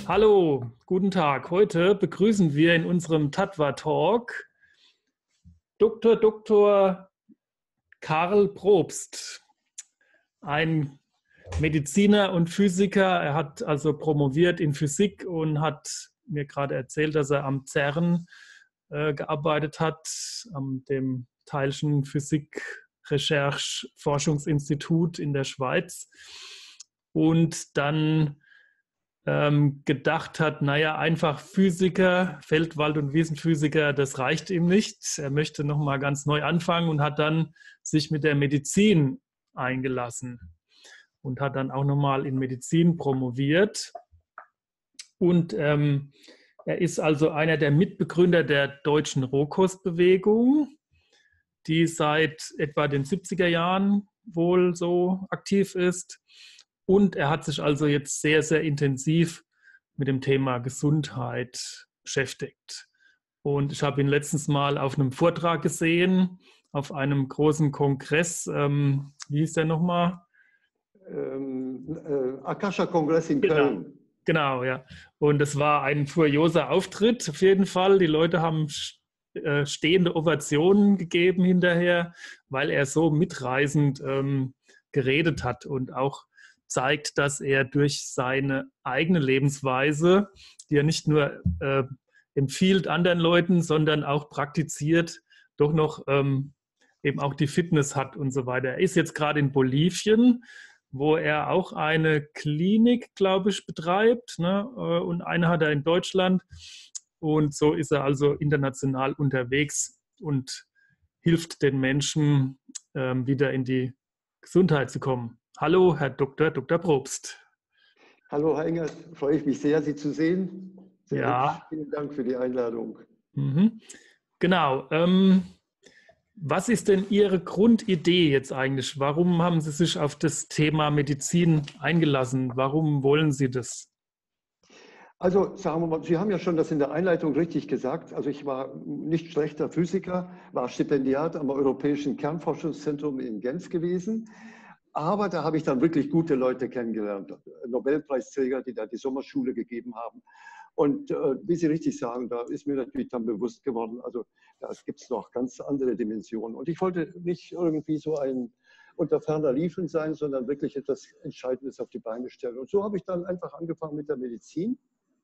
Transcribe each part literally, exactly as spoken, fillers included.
Hallo, guten Tag. Heute begrüßen wir in unserem Tattva Talk Doktor Doktor Karl Probst, ein Mediziner und Physiker. Er hat also promoviert in Physik und hat mir gerade erzählt, dass er am CERN äh, gearbeitet hat, am dem Theilchen Physik Recherche Forschungsinstitut in der Schweiz, und dann ähm, gedacht hat, naja, einfach Physiker, Feld-, Wald- und Wiesenphysiker, das reicht ihm nicht. Er möchte nochmal ganz neu anfangen und hat dann sich mit der Medizin eingelassen und hat dann auch nochmal in Medizin promoviert. Und ähm, er ist also einer der Mitbegründer der deutschen Rohkostbewegung, die seit etwa den siebziger Jahren wohl so aktiv ist. Und er hat sich also jetzt sehr, sehr intensiv mit dem Thema Gesundheit beschäftigt. Und ich habe ihn letztens mal auf einem Vortrag gesehen, auf einem großen Kongress. Ähm, wie hieß der nochmal? Ähm, äh, Akasha-Kongress in Genau. Köln. Genau, ja. Und es war ein furioser Auftritt auf jeden Fall. Die Leute haben äh, stehende Ovationen gegeben hinterher, weil er so mitreißend ähm, geredet hat und auch zeigt, dass er durch seine eigene Lebensweise, die er nicht nur äh, empfiehlt anderen Leuten, sondern auch praktiziert, doch noch ähm, eben auch die Fitness hat und so weiter. Er ist jetzt gerade in Bolivien, wo er auch eine Klinik, glaube ich, betreibt, ne? Und eine hat er in Deutschland. Und so ist er also international unterwegs und hilft den Menschen, ähm, wieder in die Gesundheit zu kommen. Hallo, Herr Doktor Doktor Probst. Hallo, Herr Engert, freue ich mich sehr, Sie zu sehen. Sehr Ja. hübsch. Vielen Dank für die Einladung. Mhm. Genau. Ähm, Was ist denn Ihre Grundidee jetzt eigentlich? Warum haben Sie sich auf das Thema Medizin eingelassen? Warum wollen Sie das? Also sagen wir mal, Sie haben ja schon das in der Einleitung richtig gesagt. Also ich war nicht schlechter Physiker, war Stipendiat am Europäischen Kernforschungszentrum in Genf gewesen. Aber da habe ich dann wirklich gute Leute kennengelernt, Nobelpreisträger, die da die Sommerschule gegeben haben. Und äh, wie Sie richtig sagen, da ist mir natürlich dann bewusst geworden, also da gibt es noch ganz andere Dimensionen. Und ich wollte nicht irgendwie so ein unter ferner Liefen sein, sondern wirklich etwas Entscheidendes auf die Beine stellen. Und so habe ich dann einfach angefangen mit der Medizin.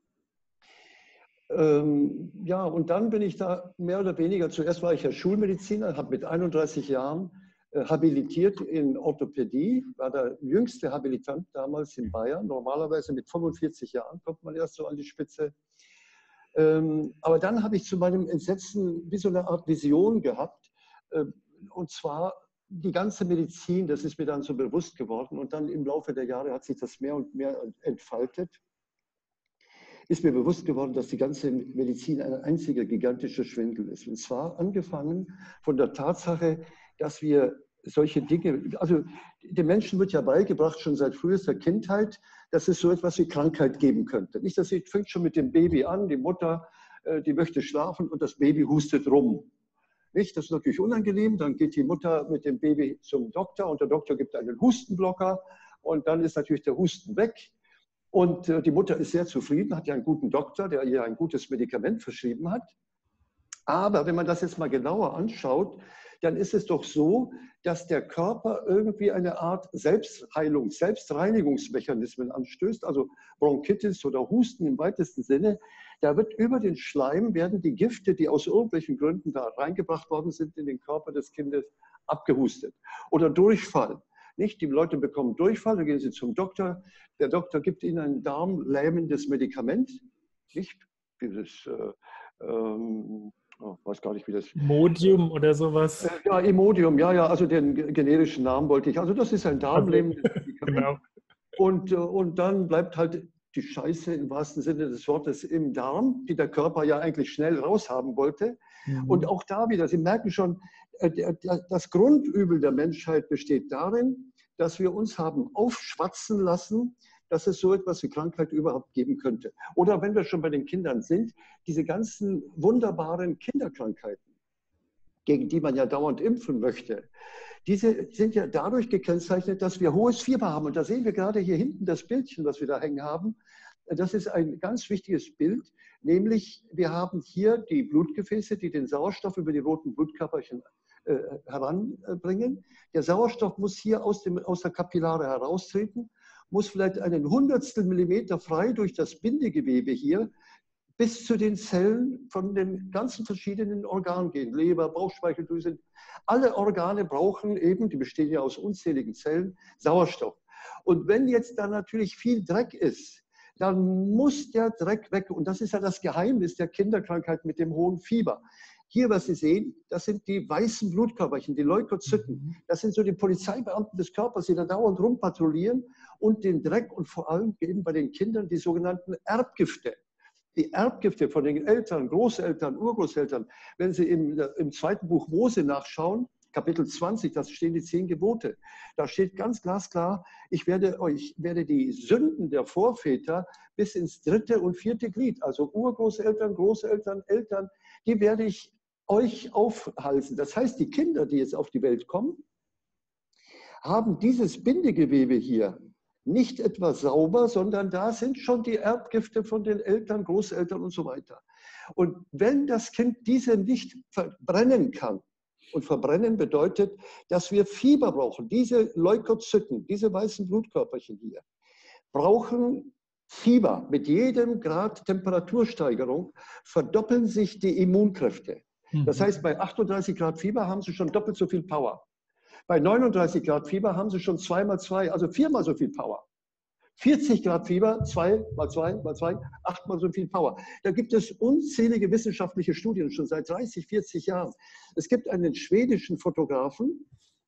Ähm, ja, und dann bin ich da mehr oder weniger, zuerst war ich ja Schulmediziner, habe mit einunddreißig Jahren äh, habilitiert in Orthopädie, war der jüngste Habilitant damals in Bayern. Normalerweise mit fünfundvierzig Jahren kommt man erst so an die Spitze. Ähm, aber dann habe ich zu meinem Entsetzen wie so eine Art Vision gehabt, äh, und zwar die ganze Medizin, das ist mir dann so bewusst geworden und dann im Laufe der Jahre hat sich das mehr und mehr entfaltet. Ist mir bewusst geworden, dass die ganze Medizin ein einziger gigantischer Schwindel ist. Und zwar angefangen von der Tatsache, dass wir solche Dinge, also dem Menschen wird ja beigebracht, schon seit frühester Kindheit, dass es so etwas wie Krankheit geben könnte. Nicht, dass sie fängt schon mit dem Baby an, die Mutter, die möchte schlafen und das Baby hustet rum. Nicht? Das ist natürlich unangenehm. Dann geht die Mutter mit dem Baby zum Doktor und der Doktor gibt einen Hustenblocker und dann ist natürlich der Husten weg. Und die Mutter ist sehr zufrieden, hat ja einen guten Doktor, der ihr ein gutes Medikament verschrieben hat. Aber wenn man das jetzt mal genauer anschaut, dann ist es doch so, dass der Körper irgendwie eine Art Selbstheilung, Selbstreinigungsmechanismen anstößt, also Bronchitis oder Husten im weitesten Sinne. Da wird über den Schleim, werden die Gifte, die aus irgendwelchen Gründen da reingebracht worden sind, in den Körper des Kindes abgehustet. Oder Durchfall. Nicht? Die Leute bekommen Durchfall, dann gehen sie zum Doktor. Der Doktor gibt ihnen ein darmlähmendes Medikament. Nicht? Dieses, äh, ähm, oh, weiß gar nicht, wie das. Imodium oder sowas? Äh, ja, Imodium, ja, ja, also den generischen Namen wollte ich. Also, das ist ein darmlähmendes Also, Medikament. genau. Und, und dann bleibt halt die Scheiße im wahrsten Sinne des Wortes im Darm, die der Körper ja eigentlich schnell raushaben wollte. Mhm. Und auch da wieder, Sie merken schon, das Grundübel der Menschheit besteht darin, dass wir uns haben aufschwatzen lassen, dass es so etwas wie Krankheit überhaupt geben könnte. Oder wenn wir schon bei den Kindern sind, diese ganzen wunderbaren Kinderkrankheiten, gegen die man ja dauernd impfen möchte, diese sind ja dadurch gekennzeichnet, dass wir hohes Fieber haben. Und da sehen wir gerade hier hinten das Bildchen, was wir da hängen haben. Das ist ein ganz wichtiges Bild, nämlich wir haben hier die Blutgefäße, die den Sauerstoff über die roten Blutkörperchen äh, heranbringen. Der Sauerstoff muss hier aus, dem, aus der Kapillare heraustreten, muss vielleicht einen Hundertstel Millimeter frei durch das Bindegewebe hier bis zu den Zellen von den ganzen verschiedenen Organen gehen. Leber, Bauchspeicheldrüse. Alle Organe brauchen eben, die bestehen ja aus unzähligen Zellen, Sauerstoff. Und wenn jetzt da natürlich viel Dreck ist, dann muss der Dreck weg. Und das ist ja das Geheimnis der Kinderkrankheit mit dem hohen Fieber. Hier, was Sie sehen, das sind die weißen Blutkörperchen, die Leukozyten. Das sind so die Polizeibeamten des Körpers, die da dauernd rumpatrouillieren und den Dreck und vor allem eben bei den Kindern die sogenannten Erbgifte. Die Erbgifte von den Eltern, Großeltern, Urgroßeltern, wenn Sie im, im zweiten Buch Mose nachschauen, Kapitel zwanzig, da stehen die zehn Gebote. Da steht ganz glasklar, ich werde euch, werde die Sünden der Vorväter bis ins dritte und vierte Glied, also Urgroßeltern, Großeltern, Eltern, die werde ich euch aufhalsen. Das heißt, die Kinder, die jetzt auf die Welt kommen, haben dieses Bindegewebe hier nicht etwa sauber, sondern da sind schon die Erbgifte von den Eltern, Großeltern und so weiter. Und wenn das Kind diese nicht verbrennen kann, und verbrennen bedeutet, dass wir Fieber brauchen, diese Leukozyten, diese weißen Blutkörperchen hier, brauchen Fieber. Mit jedem Grad Temperatursteigerung verdoppeln sich die Immunkräfte. Das heißt, bei achtunddreißig Grad Fieber haben sie schon doppelt so viel Power. Bei neununddreißig Grad Fieber haben sie schon zwei mal zwei, also viermal so viel Power. vierzig Grad Fieber, zwei mal zwei mal zwei, achtmal so viel Power. Da gibt es unzählige wissenschaftliche Studien schon seit dreißig, vierzig Jahren. Es gibt einen schwedischen Fotografen,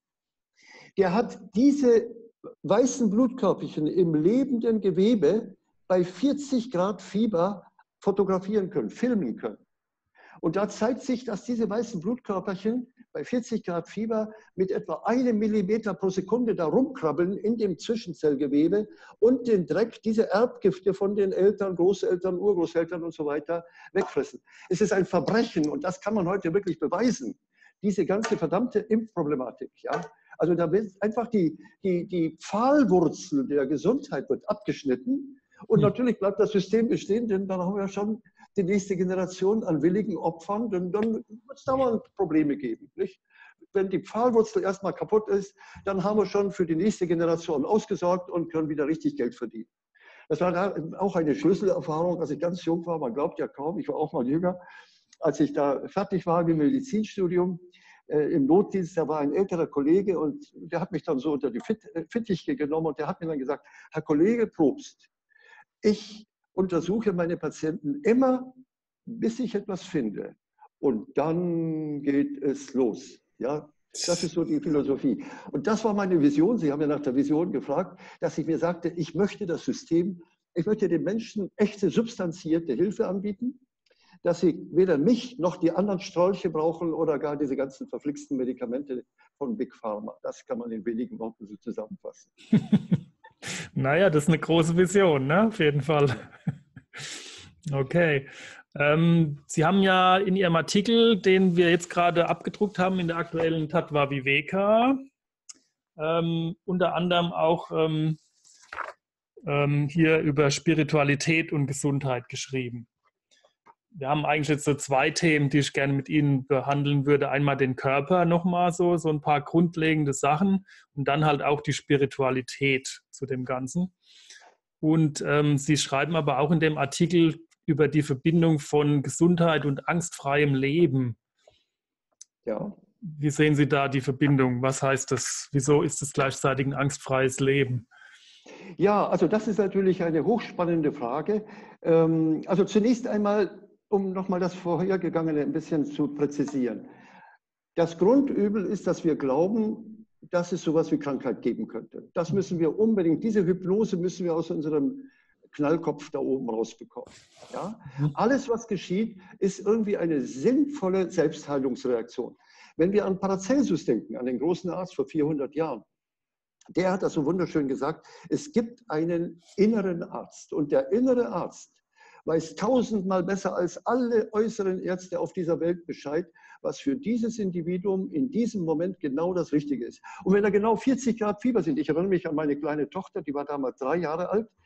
der hat diese weißen Blutkörperchen im lebenden Gewebe bei vierzig Grad Fieber fotografieren können, filmen können. Und da zeigt sich, dass diese weißen Blutkörperchen bei vierzig Grad Fieber mit etwa einem Millimeter pro Sekunde da rumkrabbeln in dem Zwischenzellgewebe und den Dreck, diese Erbgifte von den Eltern, Großeltern, Urgroßeltern und so weiter wegfressen. Es ist ein Verbrechen und das kann man heute wirklich beweisen. Diese ganze verdammte Impfproblematik. Ja? Also da wird einfach die, die, die Pfahlwurzel der Gesundheit wird abgeschnitten und natürlich bleibt das System bestehen, denn dann haben wir schon die nächste Generation an willigen Opfern, denn dann wird es dauernd Probleme geben. Nicht? Wenn die Pfahlwurzel erstmal kaputt ist, dann haben wir schon für die nächste Generation ausgesorgt und können wieder richtig Geld verdienen. Das war auch eine Schlüsselerfahrung, als ich ganz jung war. Man glaubt ja kaum, ich war auch mal jünger. Als ich da fertig war mit dem Medizinstudium äh, im Notdienst, da war ein älterer Kollege und der hat mich dann so unter die Fitt, Fittiche genommen und der hat mir dann gesagt, Herr Kollege Probst, ich untersuche meine Patienten immer, bis ich etwas finde. Und dann geht es los. Ja, das ist so die Philosophie. Und das war meine Vision. Sie haben ja nach der Vision gefragt, dass ich mir sagte, ich möchte das System, ich möchte den Menschen echte, substanzierte Hilfe anbieten, dass sie weder mich noch die anderen Strolche brauchen oder gar diese ganzen verflixten Medikamente von Big Pharma. Das kann man in wenigen Worten so zusammenfassen. Naja, das ist eine große Vision, ne? Auf jeden Fall. Okay. Ähm, Sie haben ja in Ihrem Artikel, den wir jetzt gerade abgedruckt haben in der aktuellen Tattva Viveka, ähm, unter anderem auch ähm, ähm, hier über Spiritualität und Gesundheit geschrieben. Wir haben eigentlich jetzt so zwei Themen, die ich gerne mit Ihnen behandeln würde. Einmal den Körper nochmal so, so ein paar grundlegende Sachen und dann halt auch die Spiritualität zu dem Ganzen. Und ähm, Sie schreiben aber auch in dem Artikel über die Verbindung von Gesundheit und angstfreiem Leben. Ja. Wie sehen Sie da die Verbindung? Was heißt das? Wieso ist es gleichzeitig ein angstfreies Leben? Ja, also das ist natürlich eine hochspannende Frage. Ähm, also zunächst einmal, um nochmal das Vorhergegangene ein bisschen zu präzisieren. Das Grundübel ist, dass wir glauben, dass es sowas wie Krankheit geben könnte. Das müssen wir unbedingt, diese Hypnose müssen wir aus unserem Knallkopf da oben rausbekommen. Ja? Alles, was geschieht, ist irgendwie eine sinnvolle Selbstheilungsreaktion. Wenn wir an Paracelsus denken, an den großen Arzt vor vierhundert Jahren, der hat das so wunderschön gesagt, es gibt einen inneren Arzt und der innere Arzt weiß tausendmal besser als alle äußeren Ärzte auf dieser Welt Bescheid, was für dieses Individuum in diesem Moment genau das Richtige ist. Und wenn da genau vierzig Grad Fieber sind, ich erinnere mich an meine kleine Tochter, die war damals drei Jahre alt,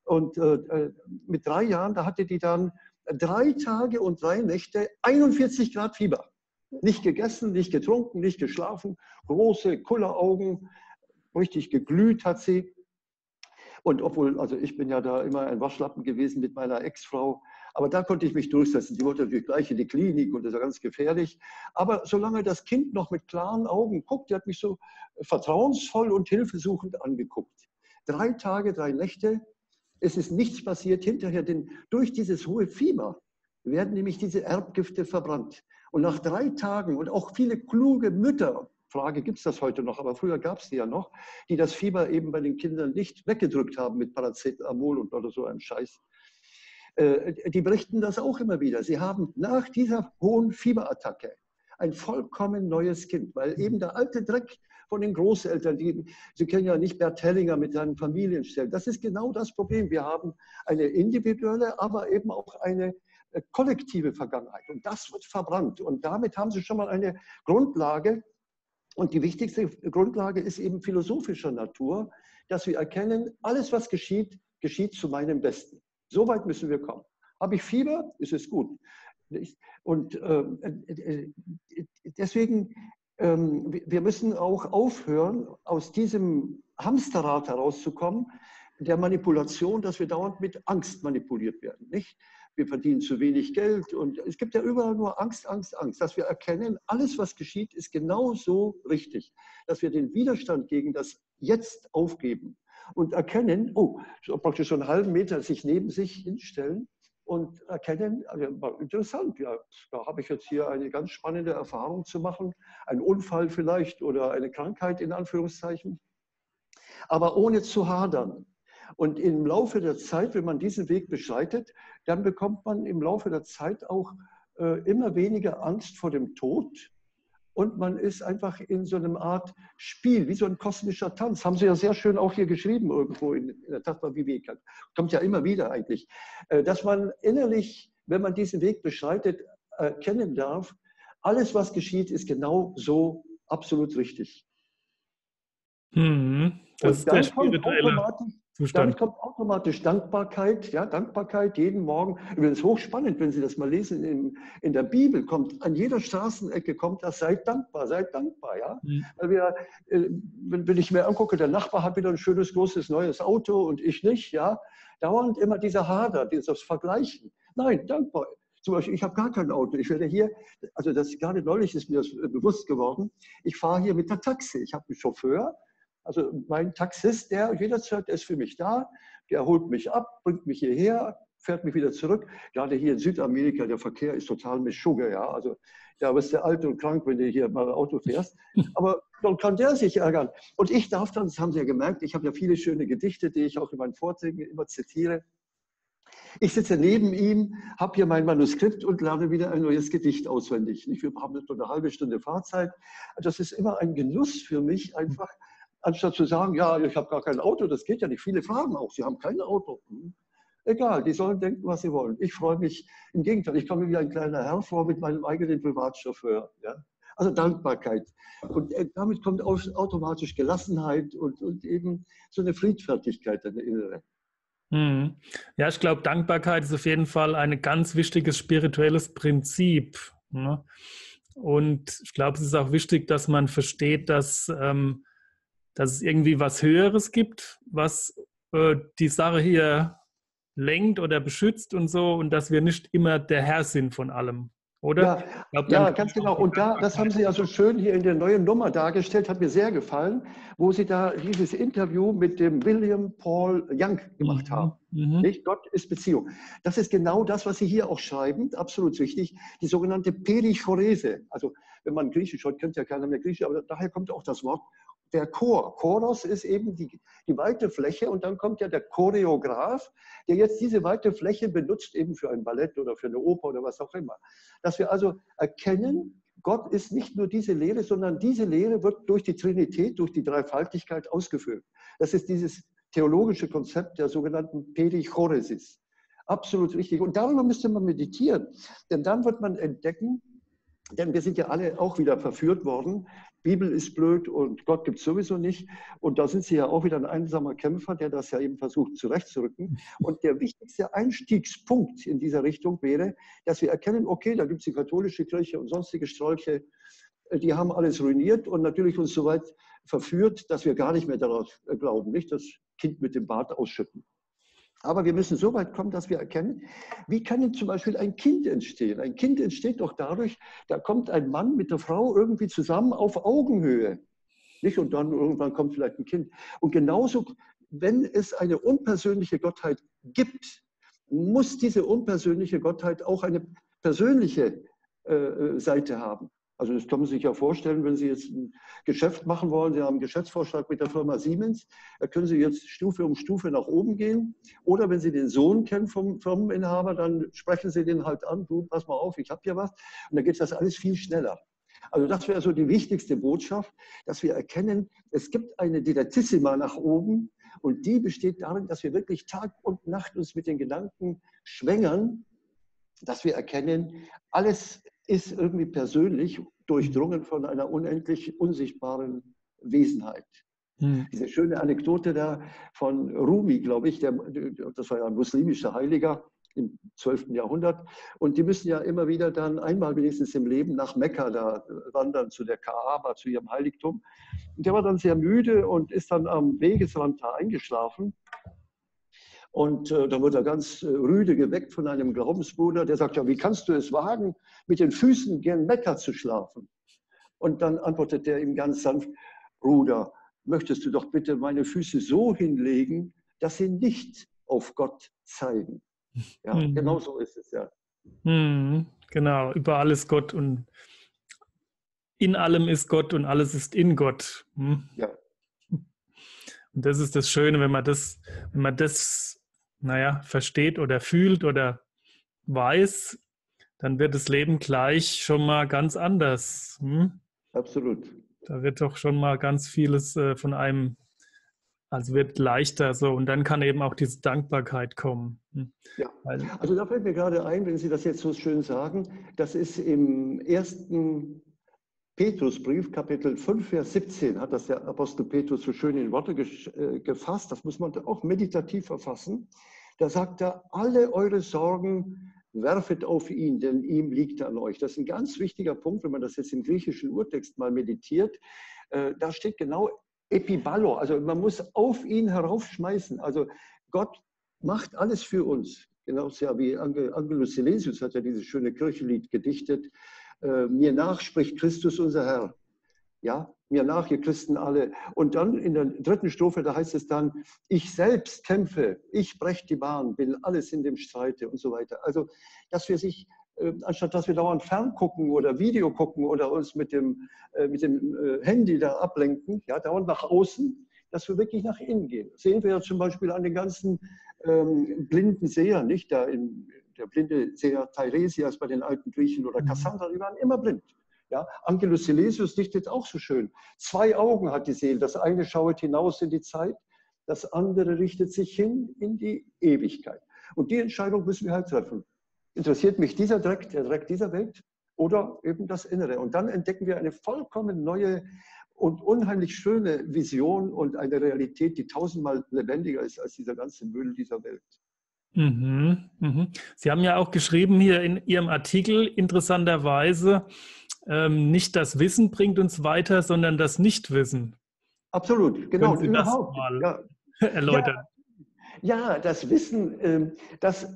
Und äh, mit drei Jahren, da hatte die dann drei Tage und drei Nächte einundvierzig Grad Fieber. Nicht gegessen, nicht getrunken, nicht geschlafen, große Kulleraugen, richtig geglüht hat sie. Und obwohl, also ich bin ja da immer ein Waschlappen gewesen mit meiner Ex-Frau, aber da konnte ich mich durchsetzen. Die wollte natürlich gleich in die Klinik und das war ganz gefährlich. Aber solange das Kind noch mit klaren Augen guckt, die hat mich so vertrauensvoll und hilfesuchend angeguckt. Drei Tage, drei Nächte, es ist nichts passiert hinterher, denn durch dieses hohe Fieber werden nämlich diese Erbgifte verbrannt. Und nach drei Tagen und auch viele kluge Mütter, Frage, gibt es das heute noch, aber früher gab es die ja noch, die das Fieber eben bei den Kindern nicht weggedrückt haben mit Paracetamol und oder so einem Scheiß. Äh, die berichten das auch immer wieder. Sie haben nach dieser hohen Fieberattacke ein vollkommen neues Kind, weil eben der alte Dreck von den Großeltern, die, Sie kennen ja nicht Bert Hellinger mit seinen Familienstellen, das ist genau das Problem. Wir haben eine individuelle, aber eben auch eine kollektive Vergangenheit und das wird verbrannt und damit haben Sie schon mal eine Grundlage. Und die wichtigste Grundlage ist eben philosophischer Natur, dass wir erkennen, alles, was geschieht, geschieht zu meinem Besten. So weit müssen wir kommen. Habe ich Fieber, ist es gut. Und äh, deswegen, äh, wir müssen auch aufhören, aus diesem Hamsterrad herauszukommen, der Manipulation, dass wir dauernd mit Angst manipuliert werden. Nicht? Wir verdienen zu wenig Geld und es gibt ja überall nur Angst, Angst, Angst. Dass wir erkennen, alles, was geschieht, ist genauso richtig. Dass wir den Widerstand gegen das Jetzt aufgeben und erkennen, oh, praktisch schon einen halben Meter sich neben sich hinstellen und erkennen, also interessant, ja, da habe ich jetzt hier eine ganz spannende Erfahrung zu machen, ein Unfall vielleicht oder eine Krankheit in Anführungszeichen, aber ohne zu hadern. Und im Laufe der Zeit, wenn man diesen Weg beschreitet, dann bekommt man im Laufe der Zeit auch äh, immer weniger Angst vor dem Tod. Und man ist einfach in so einer Art Spiel, wie so ein kosmischer Tanz. Haben Sie ja sehr schön auch hier geschrieben irgendwo in, in der Tattva Viveka. Kommt ja immer wieder eigentlich. Äh, dass man innerlich, wenn man diesen Weg beschreitet, erkennen darf, alles, was geschieht, ist genau so absolut richtig. Hm, das ist der spirituelle Zustand. Damit kommt automatisch Dankbarkeit, ja, Dankbarkeit jeden Morgen. Übrigens hochspannend, wenn Sie das mal lesen, in, in der Bibel kommt, an jeder Straßenecke kommt das, seid dankbar, seid dankbar, ja. Mhm. Weil wir, äh, wenn, wenn ich mir angucke, der Nachbar hat wieder ein schönes, großes, neues Auto und ich nicht, ja. Dauernd immer dieser Hader, dieses Vergleichen. Nein, dankbar. Zum Beispiel, ich habe gar kein Auto. Ich werde hier, also das gerade neulich ist mir das bewusst geworden, ich fahre hier mit der Taxi. Ich habe einen Chauffeur. Also mein Taxist, der jederzeit ist für mich da, der holt mich ab, bringt mich hierher, fährt mich wieder zurück. Gerade hier in Südamerika, der Verkehr ist total mit Sugar, ja. Also da bist du alt und krank, wenn du hier mal Auto fährst. Aber dann kann der sich ärgern. Und ich darf dann, das haben Sie ja gemerkt, ich habe ja viele schöne Gedichte, die ich auch in meinen Vorträgen immer zitiere. Ich sitze neben ihm, habe hier mein Manuskript und lerne wieder ein neues Gedicht auswendig. Wir haben nur eine halbe Stunde Fahrzeit. Das ist immer ein Genuss für mich, einfach. Anstatt zu sagen, ja, ich habe gar kein Auto, das geht ja nicht. Viele fragen auch, sie haben kein Auto. Hm. Egal, die sollen denken, was sie wollen. Ich freue mich, im Gegenteil, ich komme wie ein kleiner Herr vor mit meinem eigenen Privatchauffeur. Ja? Also Dankbarkeit. Und damit kommt automatisch Gelassenheit und, und eben so eine Friedfertigkeit, eine innere. Hm. Ja, ich glaube, Dankbarkeit ist auf jeden Fall ein ganz wichtiges spirituelles Prinzip. Ne? Und ich glaube, es ist auch wichtig, dass man versteht, dass ähm, dass es irgendwie was Höheres gibt, was äh, die Sache hier lenkt oder beschützt und so und dass wir nicht immer der Herr sind von allem, oder? Ja, glaub, ja ganz genau. Und da, das haben Sie ja so schön hier in der neuen Nummer dargestellt, hat mir sehr gefallen, wo Sie da dieses Interview mit dem William Paul Young gemacht mhm. haben. Mhm. Nicht? Gott ist Beziehung. Das ist genau das, was Sie hier auch schreiben, absolut wichtig, die sogenannte Perichorese. Also wenn man Griechisch, heute kennt ja keiner mehr Griechisch, aber daher kommt auch das Wort. Der Chor. Choros ist eben die, die weite Fläche und dann kommt ja der Choreograf, der jetzt diese weite Fläche benutzt, eben für ein Ballett oder für eine Oper oder was auch immer. Dass wir also erkennen, Gott ist nicht nur diese Lehre, sondern diese Lehre wird durch die Trinität, durch die Dreifaltigkeit ausgefüllt. Das ist dieses theologische Konzept der sogenannten Perichoresis. Absolut richtig. Und darüber müsste man meditieren, denn dann wird man entdecken, denn wir sind ja alle auch wieder verführt worden, Bibel ist blöd und Gott gibt es sowieso nicht. Und da sind Sie ja auch wieder ein einsamer Kämpfer, der das ja eben versucht zurechtzurücken. Und der wichtigste Einstiegspunkt in dieser Richtung wäre, dass wir erkennen, okay, da gibt es die katholische Kirche und sonstige Strolche, die haben alles ruiniert und natürlich uns so weit verführt, dass wir gar nicht mehr darauf glauben, nicht das Kind mit dem Bart ausschütten. Aber wir müssen so weit kommen, dass wir erkennen, wie kann denn zum Beispiel ein Kind entstehen? Ein Kind entsteht doch dadurch, da kommt ein Mann mit der Frau irgendwie zusammen auf Augenhöhe. Nicht? Und dann irgendwann kommt vielleicht ein Kind. Und genauso, wenn es eine unpersönliche Gottheit gibt, muss diese unpersönliche Gottheit auch eine persönliche äh, Seite haben. Also das kann man sich ja vorstellen, wenn Sie jetzt ein Geschäft machen wollen, Sie haben einen Geschäftsvorschlag mit der Firma Siemens, da können Sie jetzt Stufe um Stufe nach oben gehen. Oder wenn Sie den Sohn kennen vom Firmeninhaber, dann sprechen Sie den halt an, du, pass mal auf, ich habe hier was. Und dann geht das alles viel schneller. Also das wäre so die wichtigste Botschaft, dass wir erkennen, es gibt eine Didattissima nach oben und die besteht darin, dass wir wirklich Tag und Nacht uns mit den Gedanken schwängern, dass wir erkennen, alles ist irgendwie persönlich durchdrungen von einer unendlich unsichtbaren Wesenheit. Hm. Diese schöne Anekdote da von Rumi, glaube ich, der, das war ja ein muslimischer Heiliger im zwölften Jahrhundert. Und die müssen ja immer wieder dann einmal wenigstens im Leben nach Mekka da wandern, zu der Kaaba, zu ihrem Heiligtum. Und der war dann sehr müde und ist dann am Wegesrand da eingeschlafen. Und äh, da wurde er ganz äh, rüde geweckt von einem Glaubensbruder, der sagt, ja, wie kannst du es wagen, mit den Füßen gern Mekka zu schlafen? Und dann antwortet er ihm ganz sanft, Bruder, möchtest du doch bitte meine Füße so hinlegen, dass sie nicht auf Gott zeigen. Ja, mhm. Genau so ist es, ja. Mhm, genau, überall ist Gott und in allem ist Gott und alles ist in Gott. Mhm. Ja. Und das ist das Schöne, wenn man das, wenn man das naja, versteht oder fühlt oder weiß, dann wird das Leben gleich schon mal ganz anders. Hm? Absolut. Da wird doch schon mal ganz vieles äh, von einem, also wird leichter so und dann kann eben auch diese Dankbarkeit kommen. Hm? Ja, also da fällt mir gerade ein, wenn Sie das jetzt so schön sagen, das ist im ersten Petrusbrief, Kapitel fünf, Vers siebzehn, hat das der Apostel Petrus so schön in Worte gefasst. Das muss man auch meditativ verfassen. Da sagt er, alle eure Sorgen werfet auf ihn, denn ihm liegt an euch. Das ist ein ganz wichtiger Punkt, wenn man das jetzt im griechischen Urtext mal meditiert. Da steht genau Epiballo, also man muss auf ihn heraufschmeißen. Also Gott macht alles für uns. Genauso ja wie Angelus Silesius hat ja dieses schöne Kirchenlied gedichtet. Mir nach spricht Christus unser Herr. Ja, mir nach, ihr Christen alle. Und dann in der dritten Strophe, da heißt es dann, ich selbst kämpfe, ich breche die Bahn, will alles in dem Streite und so weiter. Also, dass wir sich, äh, anstatt dass wir dauernd ferngucken oder Video gucken oder uns mit dem, äh, mit dem äh, Handy da ablenken, ja, dauernd nach außen, dass wir wirklich nach innen gehen. Das sehen wir ja zum Beispiel an den ganzen ähm, blinden Sehern, nicht? Da in, der blinde Seher Teiresias bei den alten Griechen oder Cassandra, die waren immer blind. Ja, Angelus Silesius dichtet auch so schön. Zwei Augen hat die Seele. Das eine schaut hinaus in die Zeit, das andere richtet sich hin in die Ewigkeit. Und die Entscheidung müssen wir halt treffen. Interessiert mich dieser Dreck, der Dreck dieser Welt oder eben das Innere? Und dann entdecken wir eine vollkommen neue und unheimlich schöne Vision und eine Realität, die tausendmal lebendiger ist als dieser ganze Müll dieser Welt. Mhm, mhm. Sie haben ja auch geschrieben hier in Ihrem Artikel, interessanterweise, ähm, nicht das Wissen bringt uns weiter, sondern das Nichtwissen. Absolut, genau. Können Sie überhaupt. das mal ja. erläutern? Ja, ja, das Wissen, das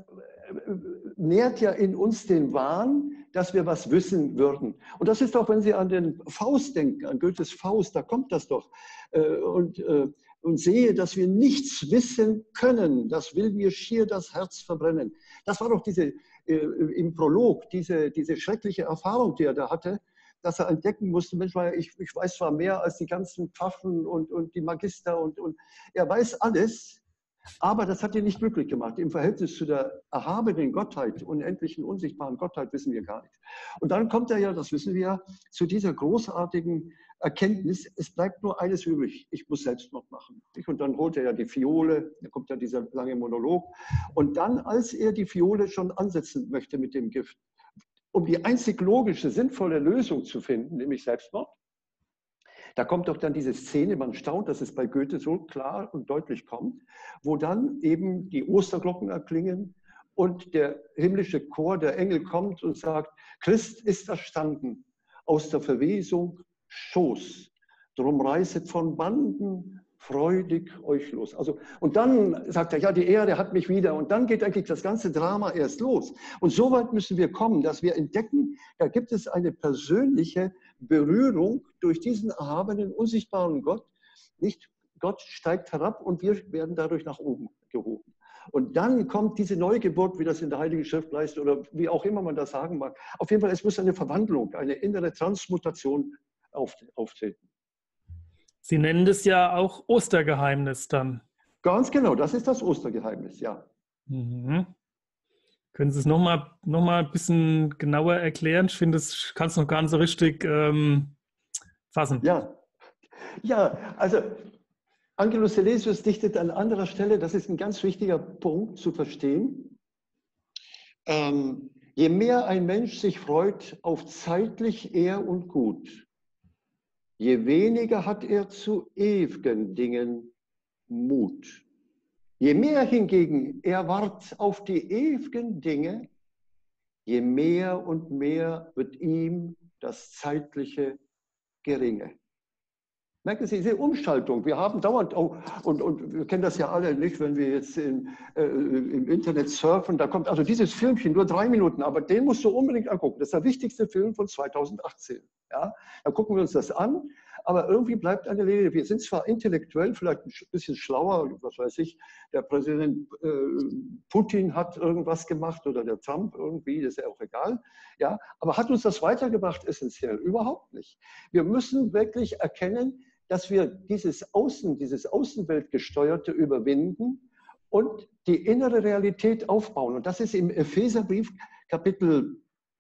nährt ja in uns den Wahn, dass wir was wissen würden. Und das ist doch, wenn Sie an den Faust denken, an Goethes Faust, da kommt das doch. Und, und sehe, dass wir nichts wissen können, das will mir schier das Herz verbrennen. Das war doch diese, im Prolog, diese, diese schreckliche Erfahrung, die er da hatte, dass er entdecken musste, Mensch, ich, ich weiß zwar mehr als die ganzen Pfaffen und, und die Magister und, und er weiß alles, aber das hat ihn nicht glücklich gemacht. Im Verhältnis zu der erhabenen Gottheit, unendlichen, unsichtbaren Gottheit wissen wir gar nicht. Und dann kommt er ja, das wissen wir ja, zu dieser großartigen Erkenntnis, es bleibt nur eines übrig, ich muss Selbstmord machen. Und dann holt er ja die Fiole, da kommt ja dieser lange Monolog. Und dann, als er die Fiole schon ansetzen möchte mit dem Gift, um die einzig logische, sinnvolle Lösung zu finden, nämlich Selbstmord, Da kommt doch dann diese Szene, man staunt, dass es bei Goethe so klar und deutlich kommt, wo dann eben die Osterglocken erklingen und der himmlische Chor, der Engel kommt und sagt, Christ ist erstanden aus der Verwesung Schoß, drum reißet von Banden freudig euch los. Also, und dann sagt er, ja, die Erde hat mich wieder. Und dann geht eigentlich das ganze Drama erst los. Und so weit müssen wir kommen, dass wir entdecken, da gibt es eine persönliche Berührung durch diesen erhabenen, unsichtbaren Gott. Nicht Gott steigt herab und wir werden dadurch nach oben gehoben. Und dann kommt diese Neugeburt, wie das in der Heiligen Schrift heißt, oder wie auch immer man das sagen mag. Auf jeden Fall, es muss eine Verwandlung, eine innere Transmutation auftreten. Sie nennen das ja auch Ostergeheimnis dann. Ganz genau, das ist das Ostergeheimnis, ja. Mhm. Können Sie es nochmal noch mal ein bisschen genauer erklären? Ich finde, das kannst du noch gar nicht so richtig ähm, fassen. Ja. Ja, also Angelus Silesius dichtet an anderer Stelle, das ist ein ganz wichtiger Punkt zu verstehen. Ähm, je mehr ein Mensch sich freut auf zeitlich Ehr und Gut, je weniger hat er zu ewigen Dingen Mut. Je mehr hingegen er wartet auf die ewigen Dinge, je mehr und mehr wird ihm das Zeitliche geringe. Merken Sie diese Umschaltung. Wir haben dauernd, oh, und, und wir kennen das ja alle nicht, wenn wir jetzt in, äh, im Internet surfen, da kommt also dieses Filmchen, nur drei Minuten, aber den musst du unbedingt angucken. Das ist der wichtigste Film von zweitausendachtzehn. Ja? Da gucken wir uns das an, aber irgendwie bleibt eine Rede. Wir sind zwar intellektuell vielleicht ein bisschen schlauer, was weiß ich, der Präsident äh, Putin hat irgendwas gemacht oder der Trump irgendwie, das ist ja auch egal. Ja? Aber hat uns das weitergebracht essentiell? Überhaupt nicht. Wir müssen wirklich erkennen, dass wir dieses Außen, dieses Außenweltgesteuerte überwinden und die innere Realität aufbauen. Und das ist im Epheserbrief Kapitel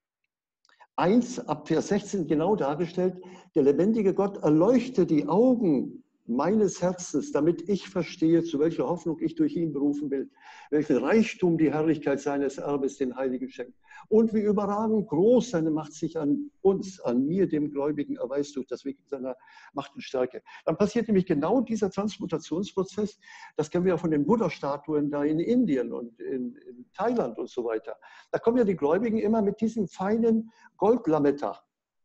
eins ab Vers sechzehn genau dargestellt. Der lebendige Gott erleuchte die Augen meines Herzens, damit ich verstehe, zu welcher Hoffnung ich durch ihn berufen bin, welchen Reichtum die Herrlichkeit seines Erbes den Heiligen schenkt und wie überragend groß seine Macht sich an uns, an mir, dem Gläubigen, erweist durch das Wirken seiner Macht und Stärke. Dann passiert nämlich genau dieser Transmutationsprozess, das kennen wir ja von den Buddha-Statuen da in Indien und in, in Thailand und so weiter. Da kommen ja die Gläubigen immer mit diesem feinen Goldlametta.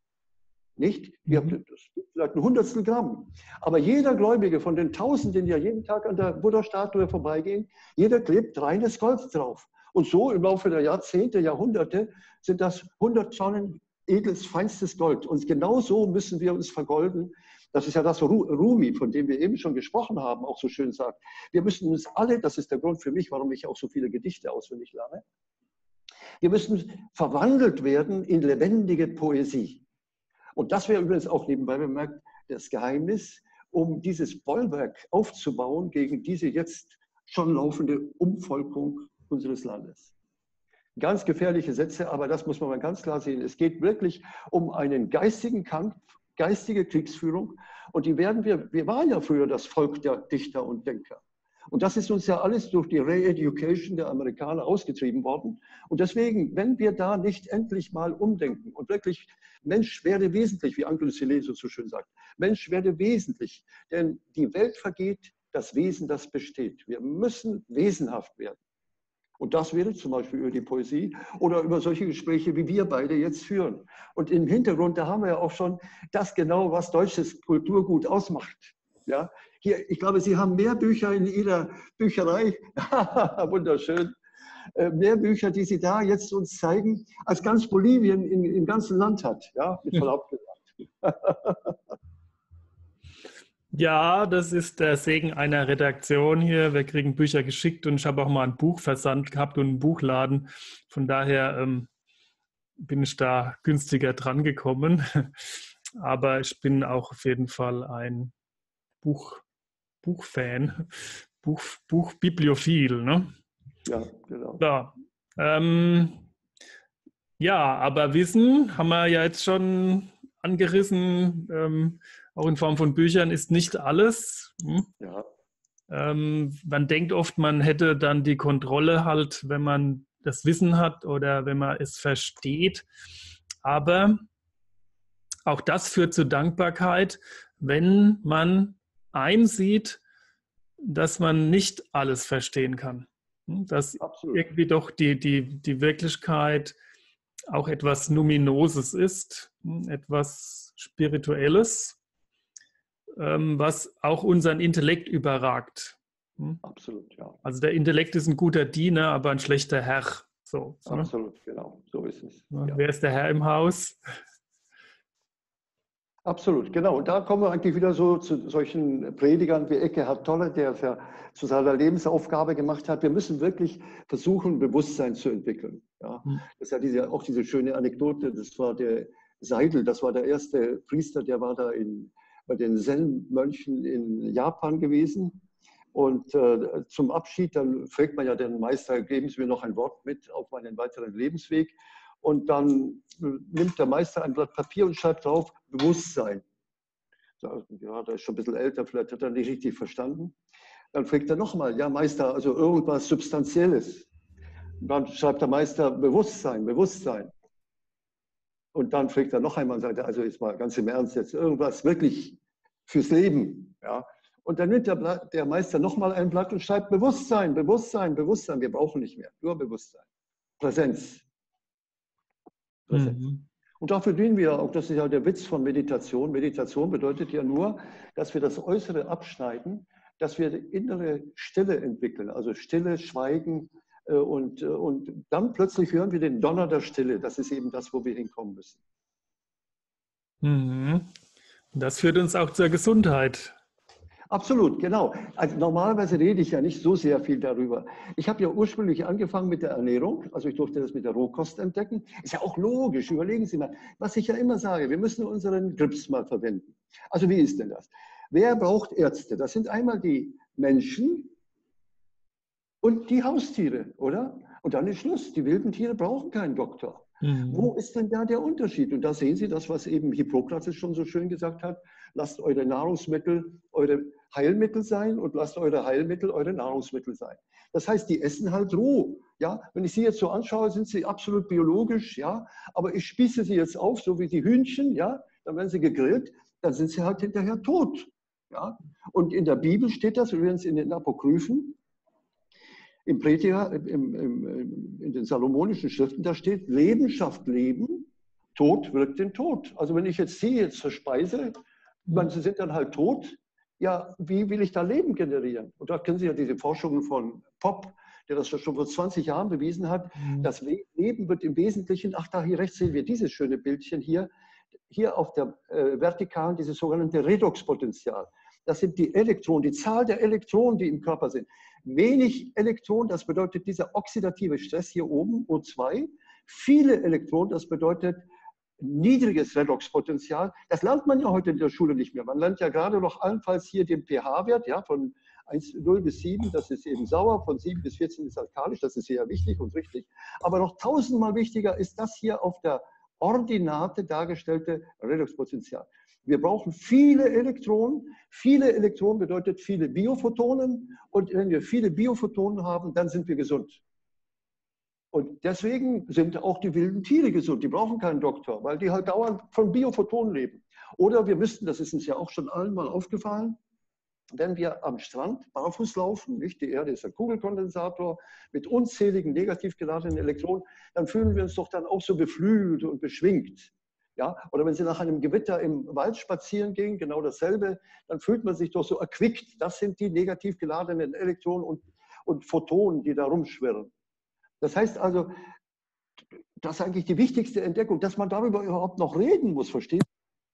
Nicht? Wir haben das vielleicht ein Hundertstel Gramm. Aber jeder Gläubige von den Tausenden, die ja jeden Tag an der Buddha-Statue vorbeigehen, jeder klebt reines Gold drauf. Und so im Laufe der Jahrzehnte, Jahrhunderte sind das hundert Tonnen edles, feinstes Gold. Und genau so müssen wir uns vergolden. Das ist ja das, was Rumi, von dem wir eben schon gesprochen haben, auch so schön sagt. Wir müssen uns alle, das ist der Grund für mich, warum ich auch so viele Gedichte auswendig lerne, wir müssen verwandelt werden in lebendige Poesie. Und das wäre übrigens auch nebenbei bemerkt das Geheimnis, um dieses Bollwerk aufzubauen gegen diese jetzt schon laufende Umvolkung unseres Landes. Ganz gefährliche Sätze, aber das muss man mal ganz klar sehen. Es geht wirklich um einen geistigen Kampf, geistige Kriegsführung. Und die werden wir, wir waren ja früher das Volk der Dichter und Denker. Und das ist uns ja alles durch die Re-Education der Amerikaner ausgetrieben worden. Und deswegen, wenn wir da nicht endlich mal umdenken und wirklich Mensch werde wesentlich, wie Angelus Silesius so schön sagt, Mensch werde wesentlich, denn die Welt vergeht, das Wesen, das besteht. Wir müssen wesenhaft werden. Und das wäre zum Beispiel über die Poesie oder über solche Gespräche, wie wir beide jetzt führen. Und im Hintergrund, da haben wir ja auch schon das genau, was deutsches Kulturgut ausmacht. Ja, hier, ich glaube, Sie haben mehr Bücher in Ihrer Bücherei, wunderschön, mehr Bücher, die Sie da jetzt uns zeigen, als ganz Bolivien in, im ganzen Land hat, ja, mit Verlaub gesagt. Ja, das ist der Segen einer Redaktion hier. Wir kriegen Bücher geschickt und ich habe auch mal einen Buchversand gehabt und einen Buchladen. Von daher ähm, bin ich da günstiger dran gekommen. Aber ich bin auch auf jeden Fall ein Buch, Buchfan, Buch, Buchbibliophil, ne? Ja, genau. Ja, ähm, ja, aber Wissen haben wir ja jetzt schon angerissen, ähm, auch in Form von Büchern ist nicht alles. Hm? Ja. Ähm, man denkt oft, man hätte dann die Kontrolle halt, wenn man das Wissen hat oder wenn man es versteht. Aber auch das führt zu Dankbarkeit, wenn man einsieht, dass man nicht alles verstehen kann. Dass Absolut. irgendwie doch die, die, die Wirklichkeit auch etwas Numinoses ist, etwas Spirituelles, was auch unseren Intellekt überragt. Absolut, ja. Also der Intellekt ist ein guter Diener, aber ein schlechter Herr. So, Absolut, ne? Genau, so ist es. Ja. Wer ist der Herr im Haus? Absolut, genau. Und da kommen wir eigentlich wieder so zu solchen Predigern wie Eckhart Tolle, der es ja zu seiner Lebensaufgabe gemacht hat. Wir müssen wirklich versuchen, Bewusstsein zu entwickeln. Ja, das ist ja diese, auch diese schöne Anekdote, das war der Seidel, das war der erste Priester, der war da in, bei den Zen-Mönchen in Japan gewesen. Und äh, zum Abschied, dann fragt man ja den Meister, geben Sie mir noch ein Wort mit auf meinen weiteren Lebensweg. Und dann nimmt der Meister ein Blatt Papier und schreibt drauf, Bewusstsein. Ja, der ist schon ein bisschen älter, vielleicht hat er nicht richtig verstanden. Dann fragt er nochmal, ja Meister, also irgendwas Substanzielles. Und dann schreibt der Meister, Bewusstsein, Bewusstsein. Und dann fragt er noch einmal und sagt, also jetzt mal ganz im Ernst, jetzt irgendwas wirklich fürs Leben. Ja. Und dann nimmt der, Blatt, der Meister nochmal ein Blatt und schreibt, Bewusstsein, Bewusstsein, Bewusstsein. Wir brauchen nicht mehr, nur Bewusstsein. Präsenz. Mhm. Und dafür dienen wir auch, das ist ja der Witz von Meditation. Meditation bedeutet ja nur, dass wir das Äußere abschneiden, dass wir innere Stille entwickeln, also Stille, Schweigen und, und dann plötzlich hören wir den Donner der Stille. Das ist eben das, wo wir hinkommen müssen. Mhm. Das führt uns auch zur Gesundheit. Absolut, genau. Also normalerweise rede ich ja nicht so sehr viel darüber. Ich habe ja ursprünglich angefangen mit der Ernährung, also ich durfte das mit der Rohkost entdecken. Ist ja auch logisch, überlegen Sie mal, was ich ja immer sage, wir müssen unseren Grips mal verwenden. Also wie ist denn das? Wer braucht Ärzte? Das sind einmal die Menschen und die Haustiere, oder? Und dann ist Schluss, die wilden Tiere brauchen keinen Doktor. Mhm. Wo ist denn da der Unterschied? Und da sehen Sie das, was eben Hippokrates schon so schön gesagt hat. Lasst eure Nahrungsmittel eure Heilmittel sein und lasst eure Heilmittel eure Nahrungsmittel sein. Das heißt, die essen halt roh. Ja? Wenn ich sie jetzt so anschaue, sind sie absolut biologisch, ja? Aber ich spieße sie jetzt auf, so wie die Hühnchen, ja? Dann werden sie gegrillt, dann sind sie halt hinterher tot. Ja? Und in der Bibel steht das, übrigens in den Apokryphen, im Predia, im, im, in den salomonischen Schriften, da steht, Leben schafft Leben, Tod wirkt den Tod. Also wenn ich jetzt sie jetzt verspeise, man, sie sind dann halt tot, ja, wie will ich da Leben generieren? Und da kennen Sie ja diese Forschungen von Popp, der das schon vor zwanzig Jahren bewiesen hat. Mhm. Das Leben wird im Wesentlichen, ach da hier rechts sehen wir dieses schöne Bildchen hier, hier auf der äh, Vertikalen, dieses sogenannte Redoxpotential. Das sind die Elektronen, die Zahl der Elektronen, die im Körper sind. Wenig Elektronen, das bedeutet dieser oxidative Stress hier oben, O zwei. Viele Elektronen, das bedeutet niedriges Redoxpotential. Das lernt man ja heute in der Schule nicht mehr. Man lernt ja gerade noch allenfalls hier den pH-Wert, ja, von null bis sieben, das ist eben sauer, von sieben bis vierzehn ist alkalisch, das ist sehr wichtig und richtig. Aber noch tausendmal wichtiger ist das hier auf der Ordinate dargestellte Redoxpotential. Wir brauchen viele Elektronen. Viele Elektronen bedeutet viele Biophotonen. Und wenn wir viele Biophotonen haben, dann sind wir gesund. Und deswegen sind auch die wilden Tiere gesund. Die brauchen keinen Doktor, weil die halt dauernd von Biophotonen leben. Oder wir müssten, das ist uns ja auch schon allen mal aufgefallen, wenn wir am Strand barfuß laufen, nicht? Die Erde ist ein Kugelkondensator mit unzähligen negativ geladenen Elektronen, dann fühlen wir uns doch dann auch so beflügelt und beschwingt. Ja? Oder wenn Sie nach einem Gewitter im Wald spazieren gehen, genau dasselbe, dann fühlt man sich doch so erquickt. Das sind die negativ geladenen Elektronen und, und Photonen, die da rumschwirren. Das heißt also, das ist eigentlich die wichtigste Entdeckung, dass man darüber überhaupt noch reden muss, verstehen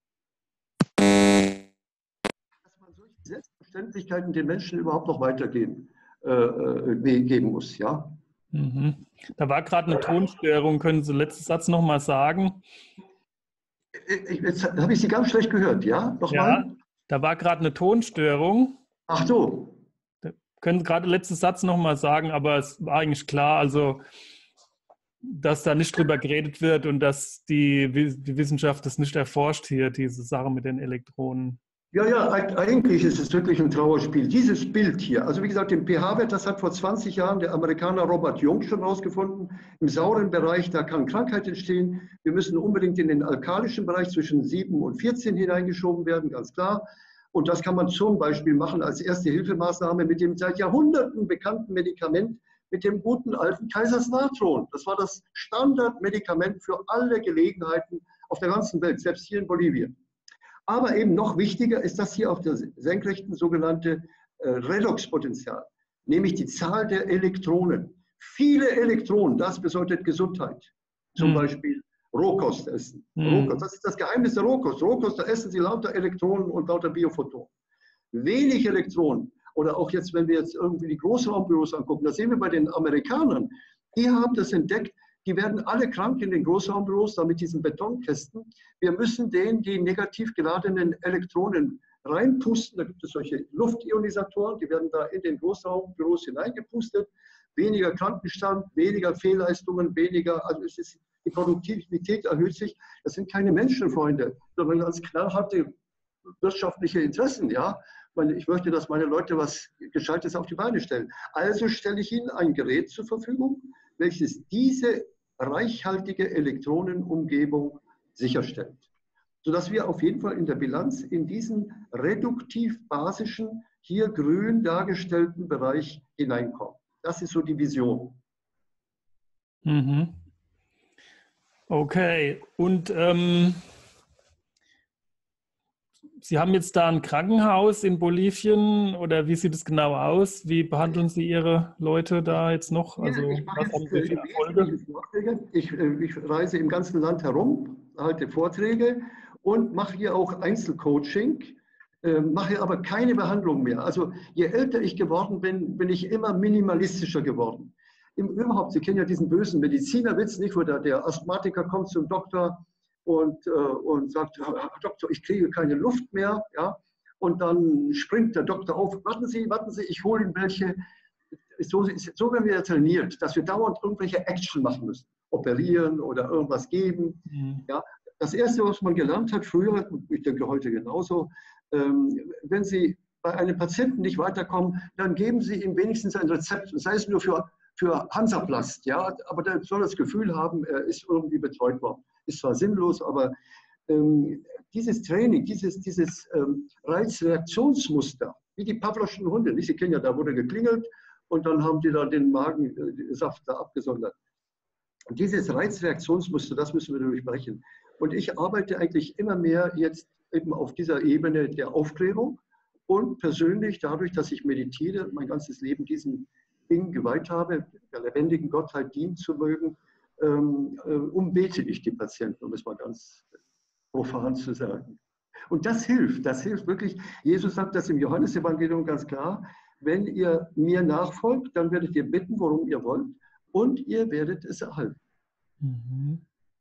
Sie? Dass man solche Selbstverständlichkeiten den Menschen überhaupt noch weitergeben äh, geben muss, ja. Mhm. Da war gerade eine Tonstörung, können Sie den letzten Satz nochmal sagen? Jetzt habe ich Sie ganz schlecht gehört, ja? Nochmal? Ja, da war gerade eine Tonstörung. Ach so. Können Sie gerade den letzten Satz nochmal sagen, aber es war eigentlich klar, also dass da nicht drüber geredet wird und dass die, die Wissenschaft das nicht erforscht hier, diese Sache mit den Elektronen. Ja, ja, eigentlich ist es wirklich ein Trauerspiel. Dieses Bild hier, also wie gesagt, den pH-Wert, das hat vor zwanzig Jahren der Amerikaner Robert Young schon rausgefunden. Im sauren Bereich, da kann Krankheit entstehen. Wir müssen unbedingt in den alkalischen Bereich zwischen sieben und vierzehn hineingeschoben werden, ganz klar. Und das kann man zum Beispiel machen als erste Hilfemaßnahme mit dem seit Jahrhunderten bekannten Medikament, mit dem guten alten Kaisersnatron. Das war das Standardmedikament für alle Gelegenheiten auf der ganzen Welt, selbst hier in Bolivien. Aber eben noch wichtiger ist das hier auf der senkrechten sogenannte äh, Redoxpotenzial, nämlich die Zahl der Elektronen. Viele Elektronen, das bedeutet Gesundheit. Zum hm. Beispiel Rohkost essen. Hm. Rohkost, das ist das Geheimnis der Rohkost. Rohkost, da essen Sie lauter Elektronen und lauter Biophotonen. Wenig Elektronen. Oder auch jetzt, wenn wir jetzt irgendwie die Großraumbüros angucken, da sehen wir bei den Amerikanern, die haben das entdeckt, die werden alle krank in den Großraumbüros, da mit diesen Betonkästen. Wir müssen denen die negativ geladenen Elektronen reinpusten. Da gibt es solche Luftionisatoren, die werden da in den Großraumbüros hineingepustet. Weniger Krankenstand, weniger Fehlleistungen, weniger, also es ist, die Produktivität erhöht sich. Das sind keine Menschenfreunde, sondern ganz knallharte wirtschaftliche Interessen. Ja? Ich möchte, dass meine Leute was Gescheites auf die Beine stellen. Also stelle ich ihnen ein Gerät zur Verfügung, welches diese reichhaltige Elektronenumgebung sicherstellt. Sodass wir auf jeden Fall in der Bilanz in diesen reduktiv-basischen, hier grün dargestellten Bereich hineinkommen. Das ist so die Vision. Mhm. Okay, und ähm, Sie haben jetzt da ein Krankenhaus in Bolivien oder wie sieht es genau aus? Wie behandeln Sie Ihre Leute da jetzt noch? Also, ja, ich was haben Sie für Erfolge? Ich, ich reise im ganzen Land herum, halte Vorträge und mache hier auch Einzelcoaching, äh, mache aber keine Behandlung mehr. Also je älter ich geworden bin, bin ich immer minimalistischer geworden. Im, überhaupt, Sie kennen ja diesen bösen Medizinerwitz, nicht, wo der, der Asthmatiker kommt zum Doktor und, äh, und sagt, Doktor, ich kriege keine Luft mehr. Ja? Und dann springt der Doktor auf, warten Sie, warten Sie, ich hole Ihnen welche. So, so werden wir trainiert, dass wir dauernd irgendwelche Action machen müssen. Operieren oder irgendwas geben. Mhm. Ja? Das Erste, was man gelernt hat früher, und ich denke heute genauso, ähm, wenn Sie bei einem Patienten nicht weiterkommen, dann geben Sie ihm wenigstens ein Rezept, sei es nur für, für Hansaplast, ja? Aber der soll das Gefühl haben, er ist irgendwie betreut worden. Ist zwar sinnlos, aber ähm, dieses Training, dieses, dieses ähm, Reizreaktionsmuster, wie die Pavlovschen Hunde, nicht? Sie kennen ja, da wurde geklingelt und dann haben die da den Magensaft da abgesondert. Und dieses Reizreaktionsmuster, das müssen wir durchbrechen. Und ich arbeite eigentlich immer mehr jetzt eben auf dieser Ebene der Aufklärung und persönlich dadurch, dass ich meditiere, mein ganzes Leben diesem Ding geweiht habe, der lebendigen Gottheit dienen zu mögen, ähm, äh, umbete ich die Patienten, um es mal ganz profan zu sagen. Und das hilft, das hilft wirklich. Jesus sagt das im Johannesevangelium ganz klar, wenn ihr mir nachfolgt, dann werdet ihr bitten, worum ihr wollt, und ihr werdet es erhalten. Mhm.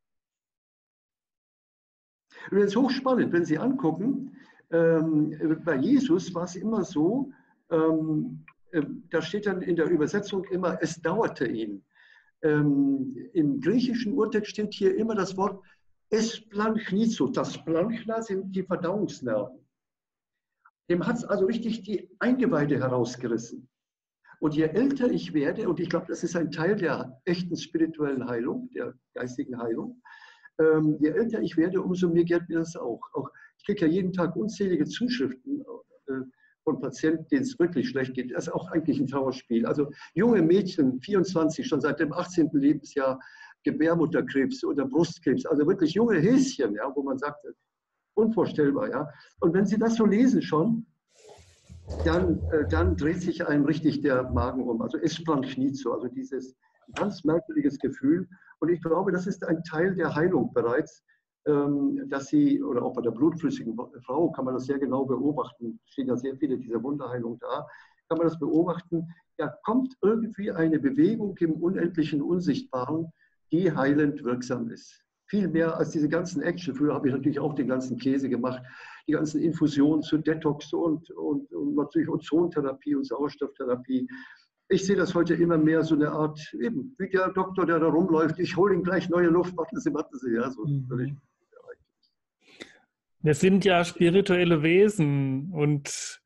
Und das ist hochspannend, wenn Sie angucken, ähm, bei Jesus war es immer so, ähm, äh, da steht dann in der Übersetzung immer, es dauerte ihn. Ähm, Im griechischen Urtext steht hier immer das Wort esplanchnizo. Das Splanchna sind die Verdauungsnerven. Dem hat es also richtig die Eingeweide herausgerissen. Und je älter ich werde, und ich glaube, das ist ein Teil der echten spirituellen Heilung, der geistigen Heilung, ähm, je älter ich werde, umso mehr geht mir das auch. auch ich kriege ja jeden Tag unzählige Zuschriften äh, von Patienten, denen es wirklich schlecht geht. Das ist auch eigentlich ein Trauerspiel. Also junge Mädchen, vierundzwanzig, schon seit dem achtzehnten Lebensjahr Gebärmutterkrebs oder Brustkrebs, also wirklich junge Häschen, ja, wo man sagt, unvorstellbar. Ja. Und wenn Sie das so lesen schon, dann, äh, dann dreht sich einem richtig der Magen um. Also esplanchnizo, also dieses ganz merkwürdiges Gefühl. Und ich glaube, das ist ein Teil der Heilung bereits, ähm, dass Sie, oder auch bei der blutflüssigen Frau kann man das sehr genau beobachten, stehen ja sehr viele dieser Wunderheilung da, kann man das beobachten, ja, kommt irgendwie eine Bewegung im unendlichen Unsichtbaren, die heilend wirksam ist. Viel mehr als diese ganzen Action. Früher habe ich natürlich auch den ganzen Käse gemacht, die ganzen Infusionen zu Detox und, und, und natürlich Ozontherapie und Sauerstofftherapie. Ich sehe das heute immer mehr so eine Art, eben wie der Doktor, der da rumläuft, ich hole ihm gleich neue Luft, warten Sie, warten Sie. Ja, so mhm. Wir sind ja spirituelle Wesen und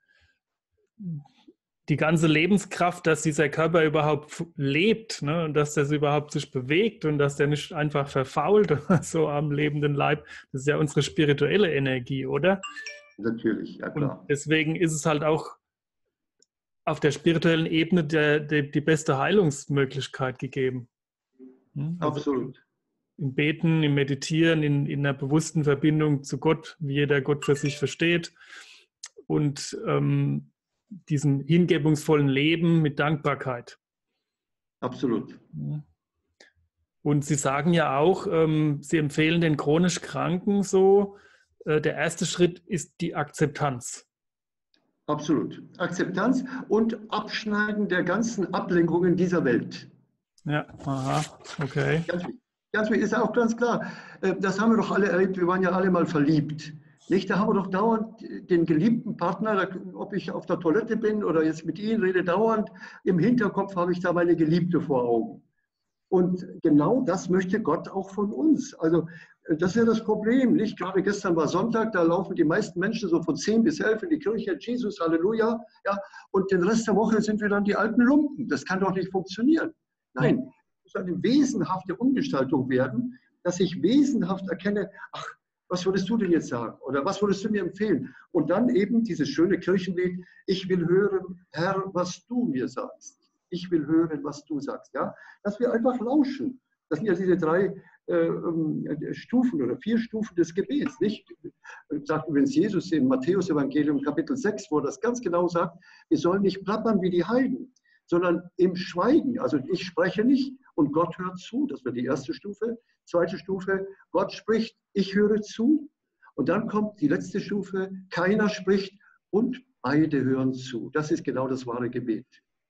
die ganze Lebenskraft, dass dieser Körper überhaupt lebt, ne, und dass das überhaupt sich bewegt und dass der nicht einfach verfault so am lebenden Leib, das ist ja unsere spirituelle Energie, oder? Natürlich, ja klar. Und deswegen ist es halt auch auf der spirituellen Ebene der, der, die beste Heilungsmöglichkeit gegeben. Also Absolut. im Beten, im Meditieren, in, in einer bewussten Verbindung zu Gott, wie jeder Gott für sich versteht, und ähm, diesem hingebungsvollen Leben mit Dankbarkeit. Absolut. Und Sie sagen ja auch, ähm, Sie empfehlen den chronisch Kranken so, äh, der erste Schritt ist die Akzeptanz. Absolut. Akzeptanz und Abschneiden der ganzen Ablenkungen dieser Welt. Ja, aha, okay. Ganz, ganz ist auch ganz klar. Das haben wir doch alle erlebt. Wir waren ja alle mal verliebt. Nicht? Da haben wir doch dauernd den geliebten Partner, ob ich auf der Toilette bin oder jetzt mit Ihnen rede, dauernd im Hinterkopf habe ich da meine Geliebte vor Augen. Und genau das möchte Gott auch von uns. Also das ist ja das Problem, nicht? Gerade gestern war Sonntag, da laufen die meisten Menschen so von zehn bis elf in die Kirche, Jesus, Halleluja, ja, und den Rest der Woche sind wir dann die alten Lumpen. Das kann doch nicht funktionieren. Nein, es muss eine wesenhafte Umgestaltung werden, dass ich wesenhaft erkenne, ach, was würdest du denn jetzt sagen? Oder was würdest du mir empfehlen? Und dann eben dieses schöne Kirchenlied, ich will hören, Herr, was du mir sagst. Ich will hören, was du sagst. Ja? Dass wir einfach lauschen. Das sind ja diese drei äh, Stufen oder vier Stufen des Gebets. Nicht? Sagt übrigens Jesus im Matthäus-Evangelium Kapitel sechs, wo er das ganz genau sagt, wir sollen nicht plappern wie die Heiden, sondern im Schweigen. Also ich spreche nicht und Gott hört zu. Das wäre die erste Stufe. Zweite Stufe, Gott spricht, ich höre zu. Und dann kommt die letzte Stufe, keiner spricht und beide hören zu. Das ist genau das wahre Gebet.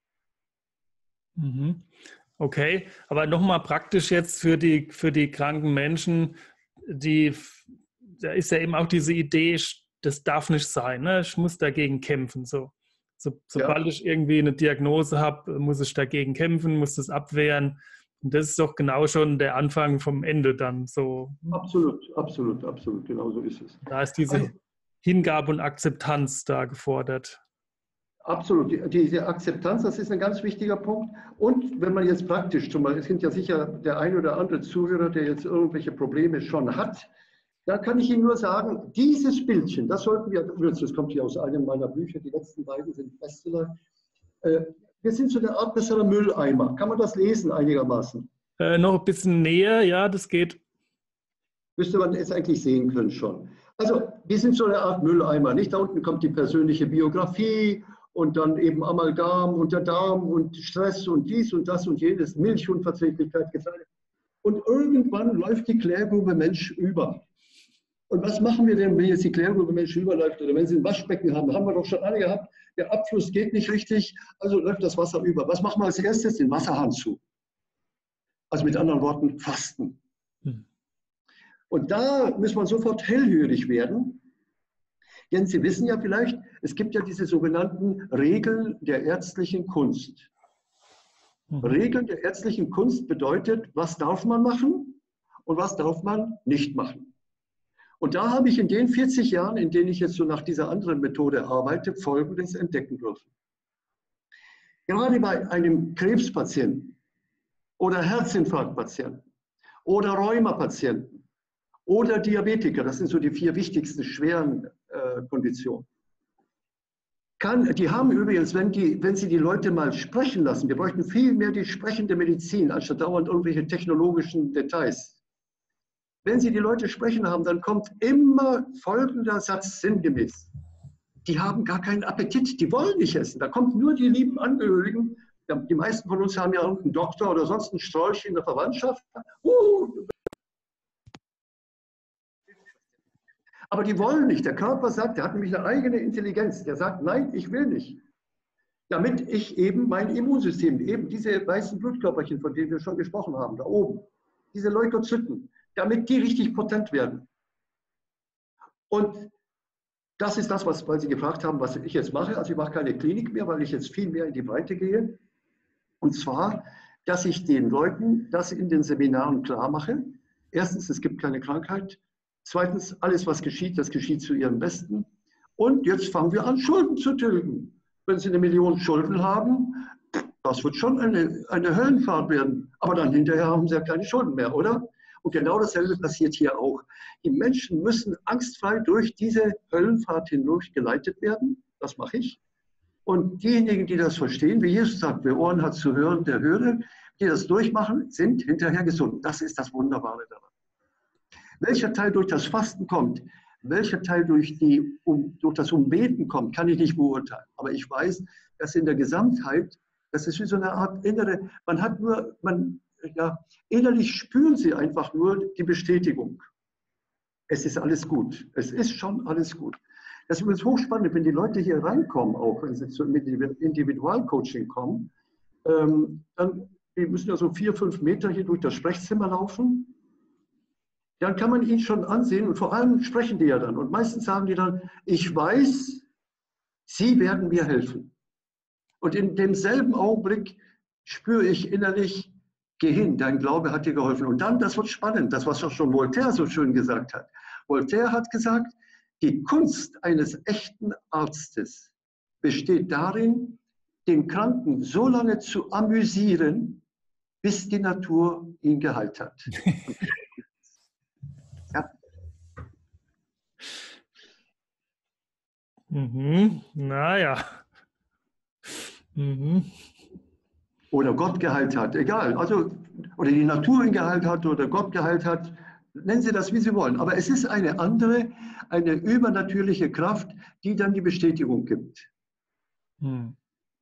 Okay, aber nochmal praktisch jetzt für die, für die kranken Menschen, die, da ist ja eben auch diese Idee, das darf nicht sein, ne? Ich muss dagegen kämpfen. So. So, sobald ja. ich irgendwie eine Diagnose habe, muss ich dagegen kämpfen, muss das abwehren. Und das ist doch genau schon der Anfang vom Ende dann so. Absolut, absolut, absolut, genau so ist es. Da ist diese also, Hingabe und Akzeptanz da gefordert. Absolut, diese Akzeptanz, das ist ein ganz wichtiger Punkt. Und wenn man jetzt praktisch, zum Beispiel, es sind ja sicher der ein oder andere Zuhörer, der jetzt irgendwelche Probleme schon hat, da kann ich Ihnen nur sagen, dieses Bildchen, das sollten wir, das kommt hier aus einem meiner Bücher, die letzten beiden sind Bestseller, äh, wir sind so eine Art besserer Mülleimer. Kann man das lesen einigermaßen? Äh, noch ein bisschen näher, ja, das geht. Müsste man es eigentlich sehen können schon. Also, wir sind so eine Art Mülleimer, nicht? Da unten kommt die persönliche Biografie und dann eben Amalgam und der Darm und Stress und dies und das und jenes, Milchunverträglichkeit, Getreide. Und irgendwann läuft die Klärgrube Mensch über. Und was machen wir denn, wenn jetzt die Klärgrube Mensch überläuft oder wenn Sie ein Waschbecken haben? Haben wir doch schon alle gehabt. Der Abfluss geht nicht richtig, also läuft das Wasser über. Was machen wir als erstes? Den Wasserhahn zu. Also mit anderen Worten, fasten. Hm. Und da muss man sofort hellhörig werden. Denn Sie wissen ja vielleicht, es gibt ja diese sogenannten Regeln der ärztlichen Kunst. Mhm. Regeln der ärztlichen Kunst bedeutet, was darf man machen und was darf man nicht machen. Und da habe ich in den vierzig Jahren, in denen ich jetzt so nach dieser anderen Methode arbeite, Folgendes entdecken dürfen. Gerade bei einem Krebspatienten oder Herzinfarktpatienten oder Rheumapatienten oder Diabetiker, das sind so die vier wichtigsten schweren äh, Konditionen. Kann, die haben übrigens, wenn, die, wenn Sie die Leute mal sprechen lassen, wir bräuchten viel mehr die sprechende Medizin, anstatt dauernd irgendwelche technologischen Details. Wenn Sie die Leute sprechen haben, dann kommt immer folgender Satz sinngemäß. Die haben gar keinen Appetit, die wollen nicht essen. Da kommt nur die lieben Angehörigen. Die meisten von uns haben ja irgendeinen Doktor oder sonst einen Strolch in der Verwandtschaft. Uh, Aber die wollen nicht. Der Körper sagt, der hat nämlich eine eigene Intelligenz. Der sagt, nein, ich will nicht. Damit ich eben mein Immunsystem, eben diese weißen Blutkörperchen, von denen wir schon gesprochen haben, da oben, diese Leukozyten, damit die richtig potent werden. Und das ist das, was, weil Sie gefragt haben, was ich jetzt mache. Also ich mache keine Klinik mehr, weil ich jetzt viel mehr in die Breite gehe. Und zwar, dass ich den Leuten das in den Seminaren klar mache. Erstens, es gibt keine Krankheit. Zweitens, alles, was geschieht, das geschieht zu ihrem Besten. Und jetzt fangen wir an, Schulden zu tilgen. Wenn Sie eine Million Schulden haben, das wird schon eine, eine Höllenfahrt werden. Aber dann hinterher haben Sie ja keine Schulden mehr, oder? Und genau dasselbe passiert hier auch. Die Menschen müssen angstfrei durch diese Höllenfahrt hindurch geleitet werden. Das mache ich. Und diejenigen, die das verstehen, wie Jesus sagt, wer Ohren hat zu hören, der höre, die das durchmachen, sind hinterher gesund. Das ist das Wunderbare daran. Welcher Teil durch das Fasten kommt, welcher Teil durch, die, um, durch das Umbeten kommt, kann ich nicht beurteilen. Aber ich weiß, dass in der Gesamtheit, das ist wie so eine Art innere, man hat nur, man, ja, innerlich spüren sie einfach nur die Bestätigung. Es ist alles gut. Es ist schon alles gut. Das ist übrigens hochspannend, wenn die Leute hier reinkommen, auch wenn sie zum Individualcoaching kommen, ähm, dann die müssen ja so vier, fünf Meter hier durch das Sprechzimmer laufen. Dann kann man ihn schon ansehen und vor allem sprechen die ja dann. Und meistens sagen die dann, ich weiß, Sie werden mir helfen. Und in demselben Augenblick spüre ich innerlich, geh hin, dein Glaube hat dir geholfen. Und dann, das wird spannend, das, was auch schon Voltaire so schön gesagt hat. Voltaire hat gesagt, die Kunst eines echten Arztes besteht darin, den Kranken so lange zu amüsieren, bis die Natur ihn geheilt hat. Ja. Mhm. Naja. Mhm. Oder Gott geheilt hat, egal. Also, oder die Natur ihn geheilt hat oder Gott geheilt hat. Nennen Sie das, wie Sie wollen. Aber es ist eine andere, eine übernatürliche Kraft, die dann die Bestätigung gibt. Mhm.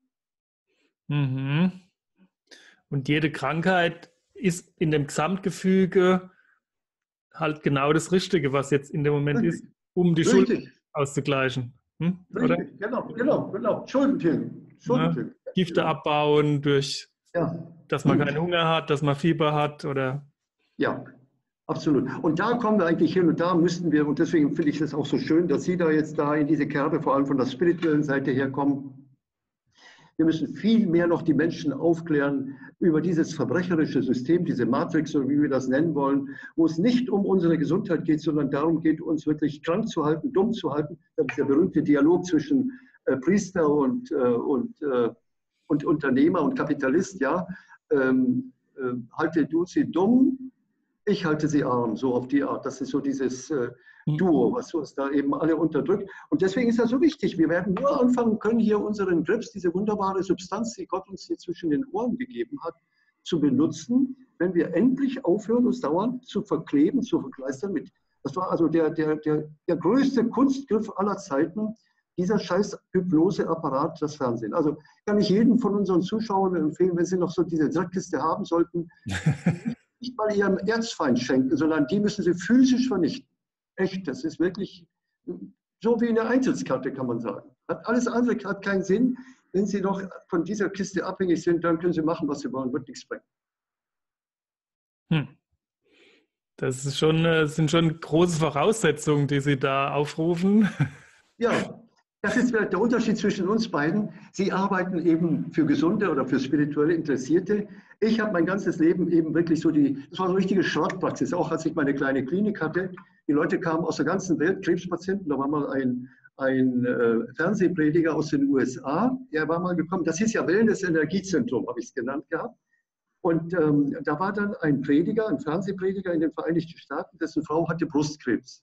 Mhm. Und jede Krankheit ist in dem Gesamtgefüge halt genau das Richtige, was jetzt in dem Moment Richtig. ist, um die Richtig. Schuld auszugleichen. Hm? Richtig, Oder? genau, genau, genau. Schuldentilgen. Schuldentilgen. Ja, Gifte abbauen, durch, Ja. dass man keinen Hunger hat, dass man Fieber hat oder. Ja, absolut. Und da kommen wir eigentlich hin und da müssten wir, und deswegen finde ich es auch so schön, dass Sie da jetzt da in diese Kerbe vor allem von der spirituellen Seite herkommen. Wir müssen viel mehr noch die Menschen aufklären über dieses verbrecherische System, diese Matrix, oder wie wir das nennen wollen, wo es nicht um unsere Gesundheit geht, sondern darum geht, uns wirklich krank zu halten, dumm zu halten. Das ist der berühmte Dialog zwischen äh, Priester und, äh, und, äh, und Unternehmer und Kapitalist. Ja? Ähm, äh, halte du sie dumm, ich halte sie arm, so auf die Art. Das ist so dieses äh, Duo, was uns da eben alle unterdrückt. Und deswegen ist das so wichtig. Wir werden nur anfangen können, hier unseren Grips, diese wunderbare Substanz, die Gott uns hier zwischen den Ohren gegeben hat, zu benutzen, wenn wir endlich aufhören, uns dauernd zu verkleben, zu verkleistern mit. Das war also der, der, der, der größte Kunstgriff aller Zeiten, dieser scheiß Hypnoseapparat, das Fernsehen. Also kann ich jedem von unseren Zuschauern empfehlen, wenn sie noch so diese Dreckkiste haben sollten, nicht mal ihrem Erzfeind schenken, sondern die müssen sie physisch vernichten. Echt, das ist wirklich so wie eine Eintrittskarte, kann man sagen. Hat alles andere hat keinen Sinn. Wenn Sie noch von dieser Kiste abhängig sind, dann können Sie machen, was Sie wollen, wird nichts bringen. Hm. Das ist schon, das sind schon große Voraussetzungen, die Sie da aufrufen. Ja, das ist der Unterschied zwischen uns beiden. Sie arbeiten eben für Gesunde oder für spirituelle Interessierte. Ich habe mein ganzes Leben eben wirklich so die, das war so eine richtige Schrottpraxis, auch als ich meine kleine Klinik hatte. Die Leute kamen aus der ganzen Welt, Krebspatienten. Da war mal ein, ein äh, Fernsehprediger aus den U S A, der war mal gekommen. Das hieß ja Wellness Energiezentrum, habe ich es genannt gehabt. Und ähm, da war dann ein Prediger, ein Fernsehprediger in den Vereinigten Staaten, dessen Frau hatte Brustkrebs.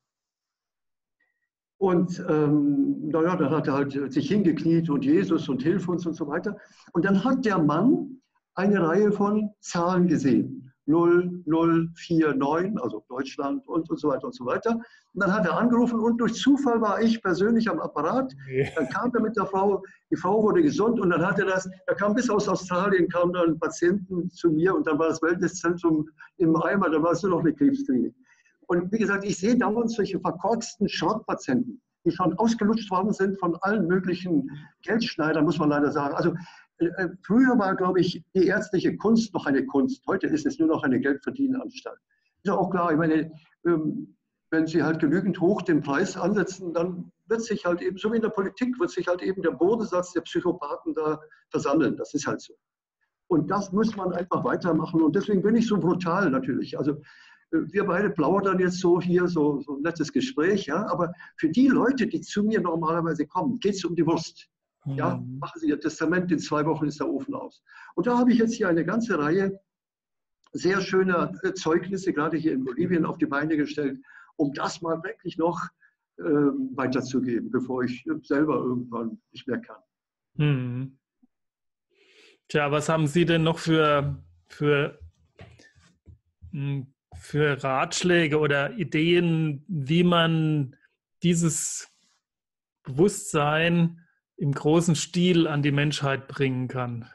Und ähm, naja, dann hat er halt sich hingekniet und Jesus und hilf uns und so weiter. Und dann hat der Mann eine Reihe von Zahlen gesehen. null, null, vier, neun, also Deutschland und, und so weiter und so weiter. Und dann hat er angerufen und durch Zufall war ich persönlich am Apparat. Dann kam er mit der Frau, die Frau wurde gesund und dann hat er das, da kam bis aus Australien, kam dann Patienten zu mir und dann war das Wellnesszentrum im Eimer, da war es nur noch eine Krebsklinik. Und wie gesagt, ich sehe dauernd solche verkorksten Schrottpatienten, die schon ausgelutscht worden sind von allen möglichen Geldschneidern, muss man leider sagen. Also äh, früher war, glaube ich, die ärztliche Kunst noch eine Kunst. Heute ist es nur noch eine Geldverdienanstalt. Ist ja auch klar, ich meine, ähm, wenn Sie halt genügend hoch den Preis ansetzen, dann wird sich halt eben, so wie in der Politik, wird sich halt eben der Bodensatz der Psychopathen da versammeln. Das ist halt so. Und das muss man einfach weitermachen. Und deswegen bin ich so brutal natürlich. Also wir beide plaudern jetzt so hier, so, so ein nettes Gespräch, ja, aber für die Leute, die zu mir normalerweise kommen, geht es um die Wurst. Ja, machen Sie Ihr Testament, in zwei Wochen ist der Ofen aus. Und da habe ich jetzt hier eine ganze Reihe sehr schöner Zeugnisse, gerade hier in Bolivien, auf die Beine gestellt, um das mal wirklich noch äh, weiterzugeben, bevor ich selber irgendwann nicht mehr kann. Hm. Tja, was haben Sie denn noch für, für, für Ratschläge oder Ideen, wie man dieses Bewusstsein im großen Stil an die Menschheit bringen kann?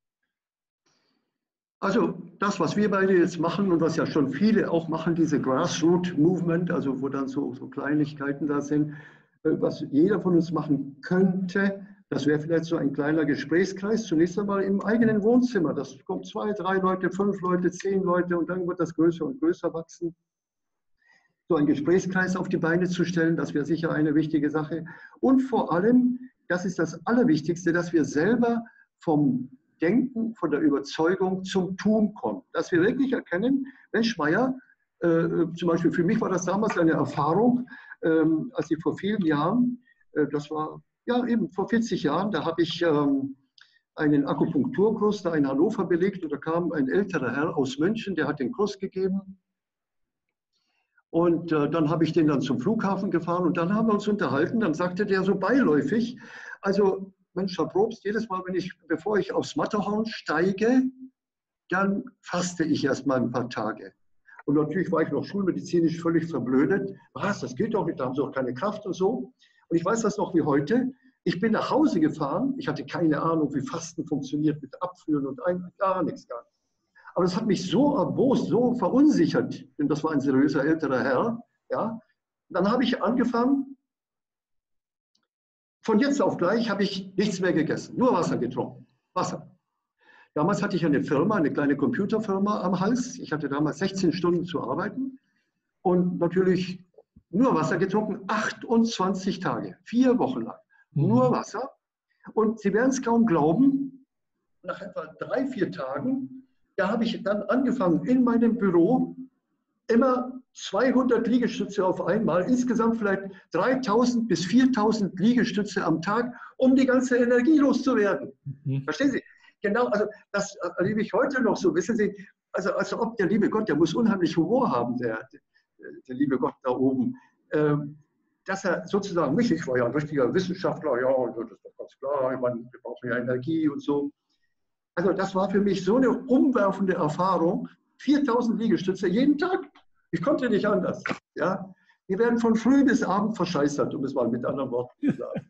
Also das, was wir beide jetzt machen und was ja schon viele auch machen, diese Grassroot-Movement, also wo dann so, so Kleinigkeiten da sind, was jeder von uns machen könnte, das wäre vielleicht so ein kleiner Gesprächskreis, zunächst einmal im eigenen Wohnzimmer. Das kommt zwei, drei Leute, fünf Leute, zehn Leute und dann wird das größer und größer wachsen. So einen Gesprächskreis auf die Beine zu stellen, das wäre sicher eine wichtige Sache. Und vor allem, das ist das Allerwichtigste, dass wir selber vom Denken, von der Überzeugung zum Tun kommen. Dass wir wirklich erkennen, Mensch, Meier, äh, zum Beispiel für mich war das damals eine Erfahrung, äh, als ich vor vielen Jahren, äh, das war ja eben vor vierzig Jahren, da habe ich ähm, einen Akupunkturkurs da in Hannover belegt und da kam ein älterer Herr aus München, der hat den Kurs gegeben. Und äh, dann habe ich den dann zum Flughafen gefahren und dann haben wir uns unterhalten. Dann sagte der so beiläufig, also Mensch, Herr Probst, jedes Mal, wenn ich, bevor ich aufs Matterhorn steige, dann faste ich erst mal ein paar Tage. Und natürlich war ich noch schulmedizinisch völlig verblödet. Was, das geht doch nicht, da haben Sie auch keine Kraft und so. Und ich weiß das noch wie heute. Ich bin nach Hause gefahren, ich hatte keine Ahnung, wie Fasten funktioniert mit Abführen und ein, gar nichts, gar nichts. Aber das hat mich so erbost, so verunsichert, denn das war ein seriöser älterer Herr. Ja. Dann habe ich angefangen, von jetzt auf gleich habe ich nichts mehr gegessen, nur Wasser getrunken. Wasser. Damals hatte ich eine Firma, eine kleine Computerfirma am Hals. Ich hatte damals sechzehn Stunden zu arbeiten und natürlich nur Wasser getrunken, achtundzwanzig Tage, vier Wochen lang. Mhm. Nur Wasser. Und Sie werden es kaum glauben, nach etwa drei, vier Tagen, da habe ich dann angefangen, in meinem Büro immer zweihundert Liegestütze auf einmal, insgesamt vielleicht dreitausend bis viertausend Liegestütze am Tag, um die ganze Energie loszuwerden. Mhm. Verstehen Sie? Genau, also das erlebe ich heute noch so, wissen Sie, also als ob der liebe Gott, der muss unheimlich Humor haben, der, der liebe Gott da oben, ähm, dass er sozusagen mich, ich war ja ein richtiger Wissenschaftler, ja, und das ist doch ganz klar, ich meine, wir brauchen ja Energie und so. Also das war für mich so eine umwerfende Erfahrung, viertausend Liegestütze jeden Tag. Ich konnte nicht anders. Ja? Wir werden von früh bis abend verscheißert, um es mal mit anderen Worten zu sagen.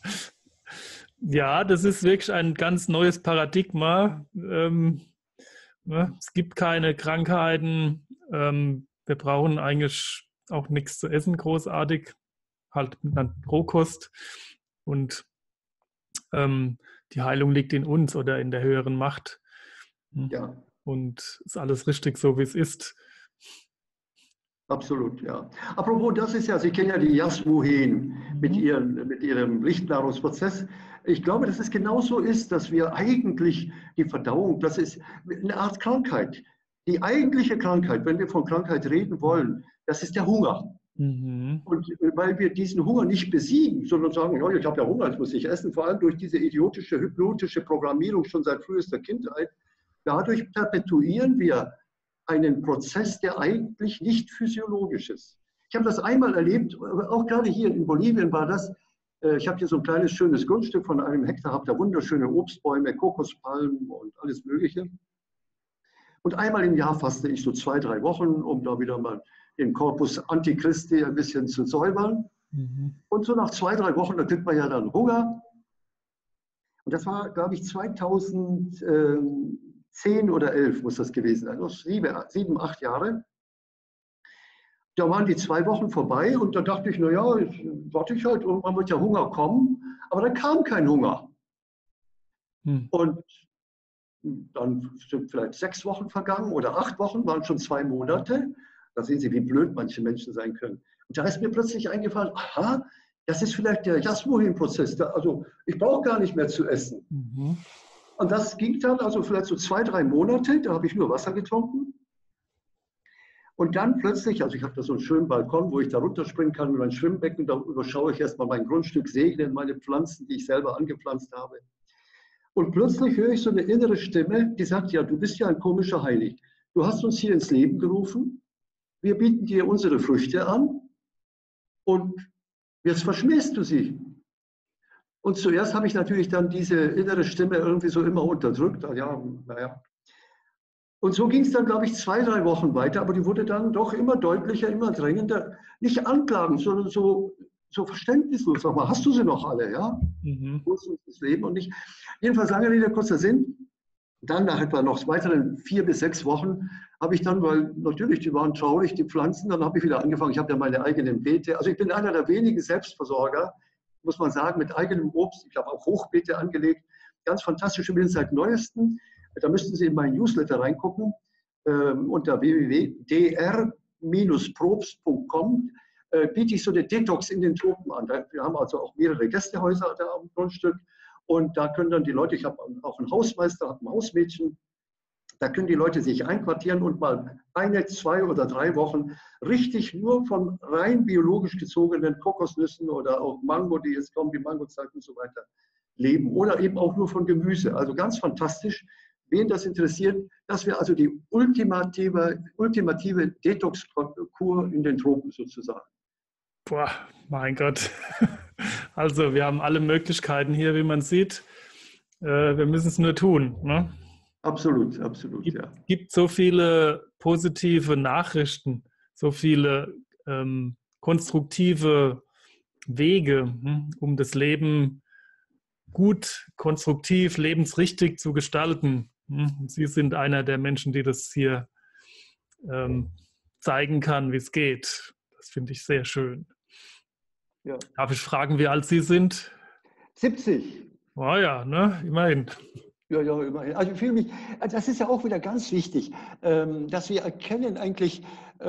Ja, das ist wirklich ein ganz neues Paradigma. Ähm, ne? Es gibt keine Krankheiten. Ähm, wir brauchen eigentlich auch nichts zu essen, großartig. Halt mit einer Rohkost. Und ähm, die Heilung liegt in uns oder in der höheren Macht. Ja. Und ist alles richtig, so wie es ist. Absolut, ja. Apropos, das ist ja, Sie kennen ja die Jasmuhen mit, ihren, mit ihrem Lichtnahrungsprozess. Ich glaube, dass es genauso ist, dass wir eigentlich die Verdauung, das ist eine Art Krankheit. Die eigentliche Krankheit, wenn wir von Krankheit reden wollen, das ist der Hunger. Mhm. Und weil wir diesen Hunger nicht besiegen, sondern sagen, ja, ich habe ja Hunger, jetzt muss ich essen, vor allem durch diese idiotische, hypnotische Programmierung schon seit frühester Kindheit, dadurch perpetuieren wir einen Prozess, der eigentlich nicht physiologisch ist. Ich habe das einmal erlebt, auch gerade hier in Bolivien war das. Ich habe hier so ein kleines, schönes Grundstück von einem Hektar, habe da wunderschöne Obstbäume, Kokospalmen und alles Mögliche. Und einmal im Jahr faste ich so zwei, drei Wochen, um da wieder mal den Corpus Antichristi ein bisschen zu säubern. Mhm. Und so nach zwei, drei Wochen, da kriegt man ja dann Hunger. Und das war, glaube ich, zweitausendzehn oder elf muss das gewesen sein, also sieben, sieben, acht Jahre. Da waren die zwei Wochen vorbei und da dachte ich, naja, warte ich halt, irgendwann wird ja Hunger kommen. Aber da kam kein Hunger. Hm. Und dann sind vielleicht sechs Wochen vergangen oder acht Wochen, waren schon zwei Monate. Da sehen Sie, wie blöd manche Menschen sein können. Und da ist mir plötzlich eingefallen, aha, das ist vielleicht der Jasmuhin-Prozess. Also ich brauche gar nicht mehr zu essen. Mhm. Und das ging dann also vielleicht so zwei, drei Monate, da habe ich nur Wasser getrunken. Und dann plötzlich, also ich habe da so einen schönen Balkon, wo ich da runterspringen kann mit meinem Schwimmbecken, da überschaue ich erstmal mein Grundstück, segne meine Pflanzen, die ich selber angepflanzt habe. Und plötzlich höre ich so eine innere Stimme, die sagt, ja, du bist ja ein komischer Heilig. Du hast uns hier ins Leben gerufen, wir bieten dir unsere Früchte an und jetzt verschmähst du sie. Und zuerst habe ich natürlich dann diese innere Stimme irgendwie so immer unterdrückt. Ja, naja. Und so ging es dann, glaube ich, zwei, drei Wochen weiter, aber die wurde dann doch immer deutlicher, immer drängender. Nicht anklagen, sondern so, so verständnislos. Sag mal, hast du sie noch alle? Ja? Mhm. Wo ist das Leben und nicht? Jedenfalls, lange Rede, kurzer Sinn. Dann nach etwa noch weiteren vier bis sechs Wochen habe ich dann, weil natürlich, die waren traurig, die Pflanzen, dann habe ich wieder angefangen. Ich habe ja meine eigenen Beete. Also ich bin einer der wenigen Selbstversorger, muss man sagen, mit eigenem Obst. Ich habe auch Hochbeete angelegt. Ganz fantastisch, übrigens seit neuestem. Da müssten Sie in meinen Newsletter reingucken, äh, unter w w w punkt d r Bindestrich probst punkt com äh, biete ich so eine Detox in den Tropen an. Da, wir haben also auch mehrere Gästehäuser da am Grundstück und da können dann die Leute, ich habe auch einen Hausmeister, habe ein Hausmädchen, da können die Leute sich einquartieren und mal eine, zwei oder drei Wochen richtig nur von rein biologisch gezogenen Kokosnüssen oder auch Mango, die jetzt kommen, die Mangozeit und so weiter, leben oder eben auch nur von Gemüse. Also ganz fantastisch. Wen das interessiert, das wäre also die ultimative, ultimative Detox-Kur in den Tropen sozusagen. Boah, mein Gott. Also wir haben alle Möglichkeiten hier, wie man sieht. Wir müssen es nur tun. Ne? Absolut, absolut, gibt, ja. Es gibt so viele positive Nachrichten, so viele ähm, konstruktive Wege, hm, um das Leben gut, konstruktiv, lebensrichtig zu gestalten. Sie sind einer der Menschen, die das hier ähm, zeigen kann, wie es geht. Das finde ich sehr schön. Ja. Darf ich fragen, wie alt Sie sind? siebzig. Oh ja, ne? Immerhin. Ja, ja, immerhin. Also ich fühle mich, das ist ja auch wieder ganz wichtig, dass wir erkennen eigentlich,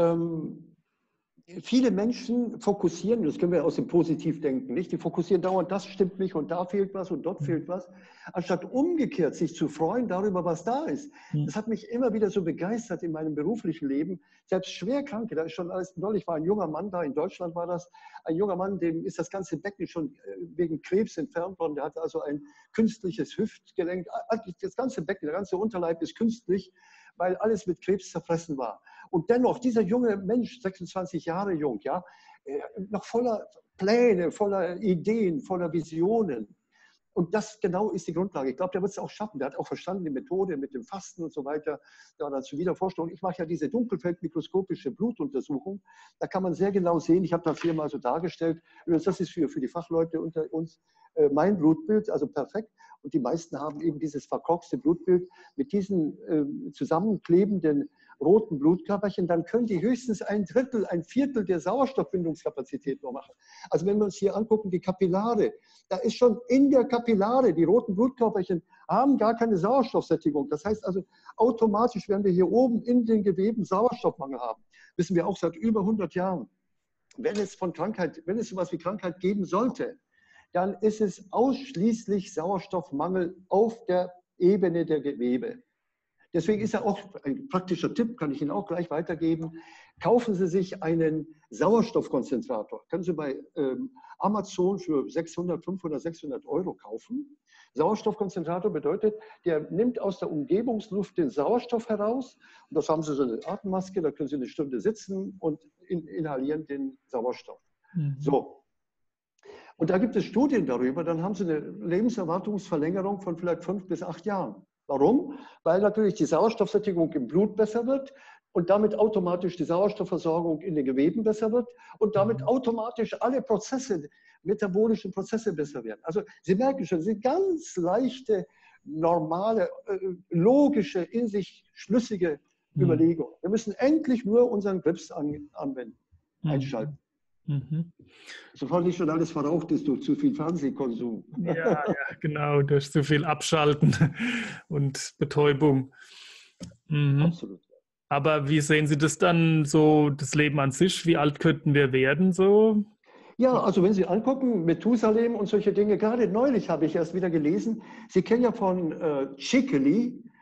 viele Menschen fokussieren, das können wir aus dem Positivdenken, nicht? Die fokussieren dauernd, das stimmt nicht und da fehlt was und dort fehlt was, anstatt umgekehrt sich zu freuen darüber, was da ist. Das hat mich immer wieder so begeistert in meinem beruflichen Leben. Selbst Schwerkranke, da ist schon alles, neulich war ein junger Mann da, in Deutschland war das, ein junger Mann, dem ist das ganze Becken schon wegen Krebs entfernt worden, der hatte also ein künstliches Hüftgelenk, das ganze Becken, der ganze Unterleib ist künstlich, weil alles mit Krebs zerfressen war. Und dennoch, dieser junge Mensch, sechsundzwanzig Jahre jung, ja, noch voller Pläne, voller Ideen, voller Visionen. Und das genau ist die Grundlage. Ich glaube, der wird es auch schaffen. Der hat auch verstanden die Methode mit dem Fasten und so weiter. Da dazu wieder Vorstellung. Ich mache ja diese dunkelfeldmikroskopische Blutuntersuchung. Da kann man sehr genau sehen, ich habe das hier mal so dargestellt, das ist für, für die Fachleute unter uns mein Blutbild, also perfekt. Und die meisten haben eben dieses verkorkste Blutbild mit diesen äh, zusammenklebenden roten Blutkörperchen. Dann können die höchstens ein Drittel, ein Viertel der Sauerstoffbindungskapazität nur machen. Also wenn wir uns hier angucken, die Kapillare, da ist schon in der Kapillare, die roten Blutkörperchen haben gar keine Sauerstoffsättigung. Das heißt also, automatisch werden wir hier oben in den Geweben Sauerstoffmangel haben. Wissen wir auch seit über hundert Jahren. Wenn es von Krankheit, wenn es sowas wie Krankheit geben sollte, dann ist es ausschließlich Sauerstoffmangel auf der Ebene der Gewebe. Deswegen ist ja auch ein praktischer Tipp, kann ich Ihnen auch gleich weitergeben. Kaufen Sie sich einen Sauerstoffkonzentrator. Können Sie bei ähm, Amazon für sechshundert, fünfhundert, sechshundert Euro kaufen. Sauerstoffkonzentrator bedeutet, der nimmt aus der Umgebungsluft den Sauerstoff heraus. Und das haben Sie so eine Atemmaske, da können Sie eine Stunde sitzen und in, inhalieren den Sauerstoff. Mhm. So. Und da gibt es Studien darüber, dann haben Sie eine Lebenserwartungsverlängerung von vielleicht fünf bis acht Jahren. Warum? Weil natürlich die Sauerstoffsättigung im Blut besser wird und damit automatisch die Sauerstoffversorgung in den Geweben besser wird und damit automatisch alle Prozesse, metabolische Prozesse besser werden. Also Sie merken schon, das sind ganz leichte, normale, logische, in sich schlüssige mhm. Überlegungen. Wir müssen endlich nur unseren Grips an, anwenden, mhm. einschalten. Mhm. Sofort nicht schon alles verraucht ist durch zu viel Fernsehkonsum. Ja, ja, genau, durch zu viel Abschalten und Betäubung. Mhm. Absolut. Aber wie sehen Sie das dann so, das Leben an sich? Wie alt könnten wir werden so? Ja, also wenn Sie angucken, Methusalem und solche Dinge, gerade neulich habe ich erst wieder gelesen, Sie kennen ja von äh, Cikely,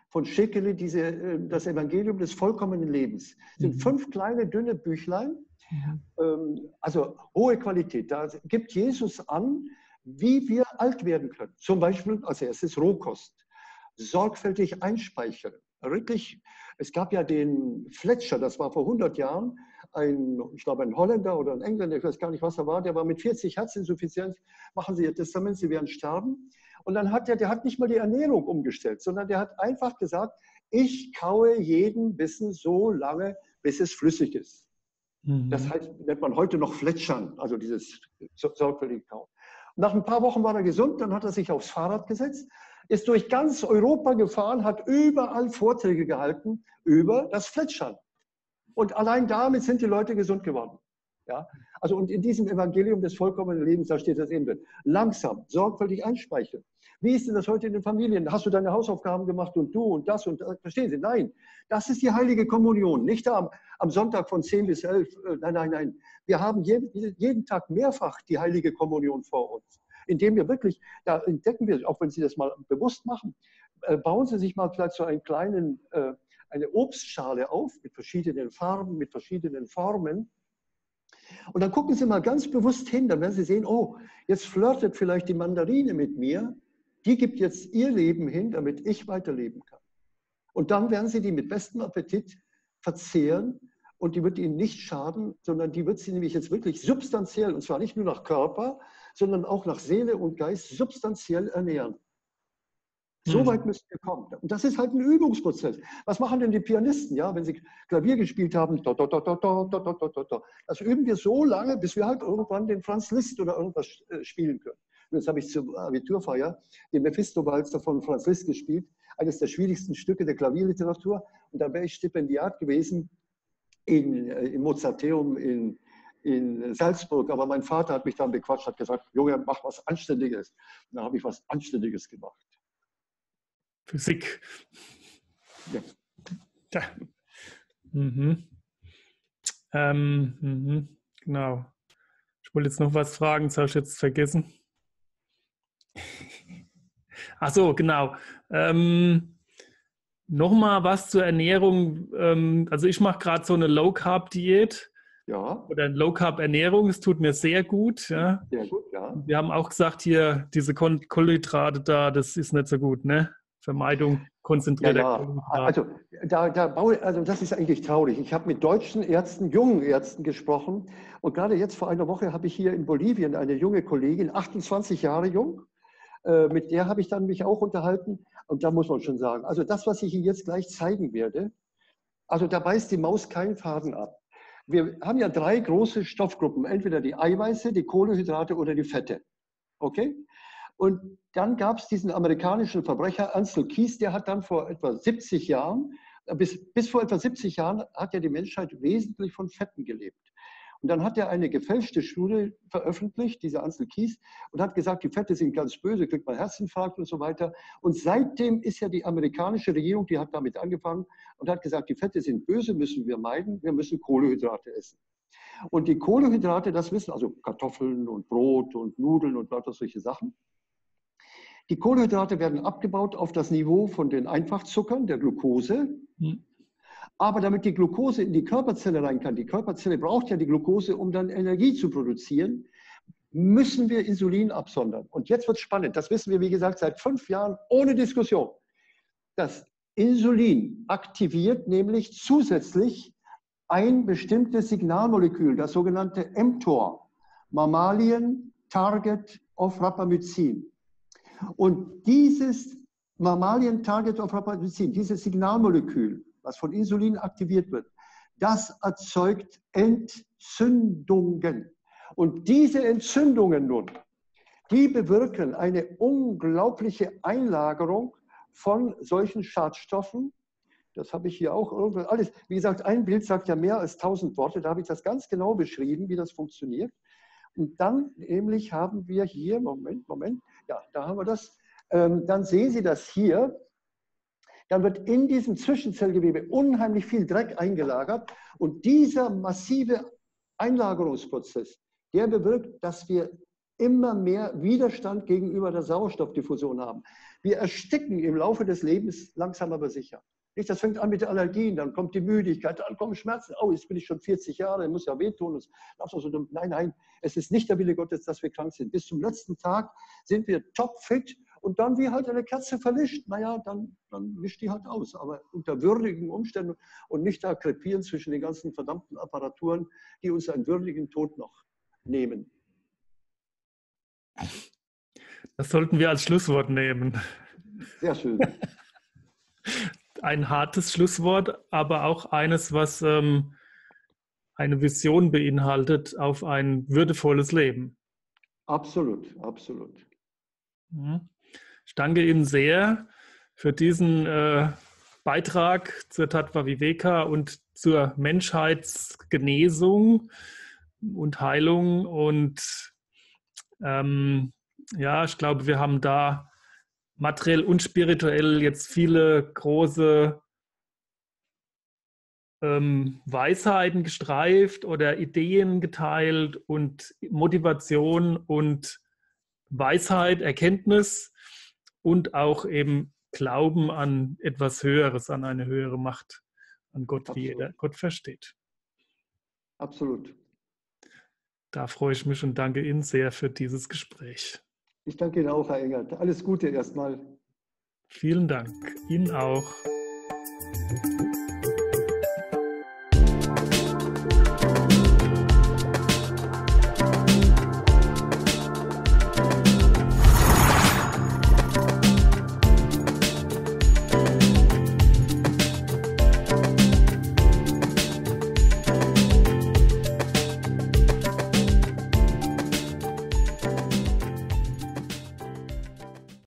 von Schekeli, diese, das Evangelium des vollkommenen Lebens. Das sind mhm. fünf kleine, dünne Büchlein, mhm. ähm, also hohe Qualität. Da gibt Jesus an, wie wir alt werden können. Zum Beispiel als erstes Rohkost. Sorgfältig einspeichern. Wirklich, es gab ja den Fletcher, das war vor hundert Jahren, ein, ich glaube ein Holländer oder ein Engländer, ich weiß gar nicht, was er war, der war mit vierzig Herzinsuffizienz, machen Sie Ihr Testament, Sie werden sterben. Und dann hat er, der hat nicht mal die Ernährung umgestellt, sondern der hat einfach gesagt, ich kaue jeden Bissen so lange, bis es flüssig ist. Mhm. Das heißt, nennt man heute noch Fletschern, also dieses sorgfältige Kauen. Nach ein paar Wochen war er gesund, dann hat er sich aufs Fahrrad gesetzt, ist durch ganz Europa gefahren, hat überall Vorträge gehalten über das Fletschern. Und allein damit sind die Leute gesund geworden. Ja? Also und in diesem Evangelium des vollkommenen Lebens, da steht das eben drin. Langsam, sorgfältig einspeichern. Wie ist denn das heute in den Familien? Hast du deine Hausaufgaben gemacht und du und das und das? Verstehen Sie? Nein, das ist die heilige Kommunion. Nicht am, am Sonntag von zehn bis elf. Nein, nein, nein. Wir haben jeden, jeden Tag mehrfach die heilige Kommunion vor uns. Indem wir wirklich, da entdecken wir, auch wenn Sie das mal bewusst machen, äh, bauen Sie sich mal vielleicht so einen kleinen, äh, eine Obstschale auf mit verschiedenen Farben, mit verschiedenen Formen. Und dann gucken Sie mal ganz bewusst hin, dann werden Sie sehen, oh, jetzt flirtet vielleicht die Mandarine mit mir, die gibt jetzt ihr Leben hin, damit ich weiterleben kann. Und dann werden Sie die mit bestem Appetit verzehren und die wird Ihnen nicht schaden, sondern die wird Sie nämlich jetzt wirklich substanziell, und zwar nicht nur nach Körper, sondern auch nach Seele und Geist substanziell ernähren. So weit müssen wir kommen. Und das ist halt ein Übungsprozess. Was machen denn die Pianisten, ja, wenn sie Klavier gespielt haben? Das üben wir so lange, bis wir halt irgendwann den Franz Liszt oder irgendwas spielen können. Und jetzt habe ich zur Abiturfeier den Mephisto-Walzer von Franz Liszt gespielt, eines der schwierigsten Stücke der Klavierliteratur. Und da wäre ich Stipendiat gewesen in, im Mozarteum in, in Salzburg. Aber mein Vater hat mich dann bequatscht, hat gesagt, Junge, mach was Anständiges. Und dann habe ich was Anständiges gemacht. Physik. Ja. Ja. Mhm. Ähm, mhm. Genau. Ich wollte jetzt noch was fragen, das habe ich jetzt vergessen. Ach so, genau. Ähm, Nochmal was zur Ernährung. Ähm, also ich mache gerade so eine Low-Carb-Diät. Ja. Oder eine Low-Carb-Ernährung. Es tut mir sehr gut. Ja. Sehr gut, ja. Wir haben auch gesagt, hier diese Kohlenhydrate da, das ist nicht so gut, ne? Vermeidung konzentrierter ja, ja. Also, da, da baue, also das ist eigentlich traurig. Ich habe mit deutschen Ärzten, jungen Ärzten gesprochen und gerade jetzt vor einer Woche habe ich hier in Bolivien eine junge Kollegin, achtundzwanzig Jahre jung, äh, mit der habe ich dann mich auch unterhalten und da muss man schon sagen, also das, was ich Ihnen jetzt gleich zeigen werde, also da beißt die Maus keinen Faden ab. Wir haben ja drei große Stoffgruppen, entweder die Eiweiße, die Kohlenhydrate oder die Fette. Okay? Und dann gab es diesen amerikanischen Verbrecher Ancel Keys, der hat dann vor etwa siebzig Jahren, bis, bis vor etwa siebzig Jahren hat ja die Menschheit wesentlich von Fetten gelebt. Und dann hat er eine gefälschte Studie veröffentlicht, dieser Ancel Keys, und hat gesagt, die Fette sind ganz böse, kriegt man Herzinfarkt und so weiter. Und seitdem ist ja die amerikanische Regierung, die hat damit angefangen und hat gesagt, die Fette sind böse, müssen wir meiden, wir müssen Kohlenhydrate essen. Und die Kohlenhydrate, das wissen, also Kartoffeln und Brot und Nudeln und lauter solche Sachen. Die Kohlenhydrate werden abgebaut auf das Niveau von den Einfachzuckern, der Glucose. Mhm. Aber damit die Glucose in die Körperzelle rein kann, die Körperzelle braucht ja die Glucose, um dann Energie zu produzieren, müssen wir Insulin absondern. Und jetzt wird es spannend. Das wissen wir, wie gesagt, seit fünf Jahren ohne Diskussion. Das Insulin aktiviert nämlich zusätzlich ein bestimmtes Signalmolekül, das sogenannte mTOR, Mammalian Target of Rapamycin. Und dieses Mammalian Target of Rapamycin, dieses Signalmolekül, was von Insulin aktiviert wird, das erzeugt Entzündungen. Und diese Entzündungen nun, die bewirken eine unglaubliche Einlagerung von solchen Schadstoffen. Das habe ich hier auch irgendwo alles. Wie gesagt, ein Bild sagt ja mehr als tausend Worte. Da habe ich das ganz genau beschrieben, wie das funktioniert. Und dann nämlich haben wir hier, Moment, Moment, ja, da haben wir das. Ähm, dann sehen Sie das hier. Dann wird in diesem Zwischenzellgewebe unheimlich viel Dreck eingelagert. Und dieser massive Einlagerungsprozess, der bewirkt, dass wir immer mehr Widerstand gegenüber der Sauerstoffdiffusion haben. Wir ersticken im Laufe des Lebens langsam aber sicher. Nicht, das fängt an mit Allergien, dann kommt die Müdigkeit, dann kommen Schmerzen. Oh, jetzt bin ich schon vierzig Jahre, ich muss ja wehtun. Nein, nein, es ist nicht der Wille Gottes, dass wir krank sind. Bis zum letzten Tag sind wir topfit und dann wie halt eine Kerze verlischt. Naja, dann, dann wischt die halt aus. Aber unter würdigen Umständen und nicht da krepieren zwischen den ganzen verdammten Apparaturen, die uns einen würdigen Tod noch nehmen. Das sollten wir als Schlusswort nehmen. Sehr schön. Ein hartes Schlusswort, aber auch eines, was ähm, eine Vision beinhaltet auf ein würdevolles Leben. Absolut, absolut. Ich danke Ihnen sehr für diesen äh, Beitrag zur Tattva Viveka und zur Menschheitsgenesung und Heilung. Und ähm, ja, ich glaube, wir haben da materiell und spirituell jetzt viele große ähm, Weisheiten gestreift oder Ideen geteilt und Motivation und Weisheit, Erkenntnis und auch eben Glauben an etwas Höheres, an eine höhere Macht, an Gott, wie jeder Gott versteht. Absolut. Da freue ich mich und danke Ihnen sehr für dieses Gespräch. Ich danke Ihnen auch, Herr Engert. Alles Gute erstmal. Vielen Dank. Ihnen auch.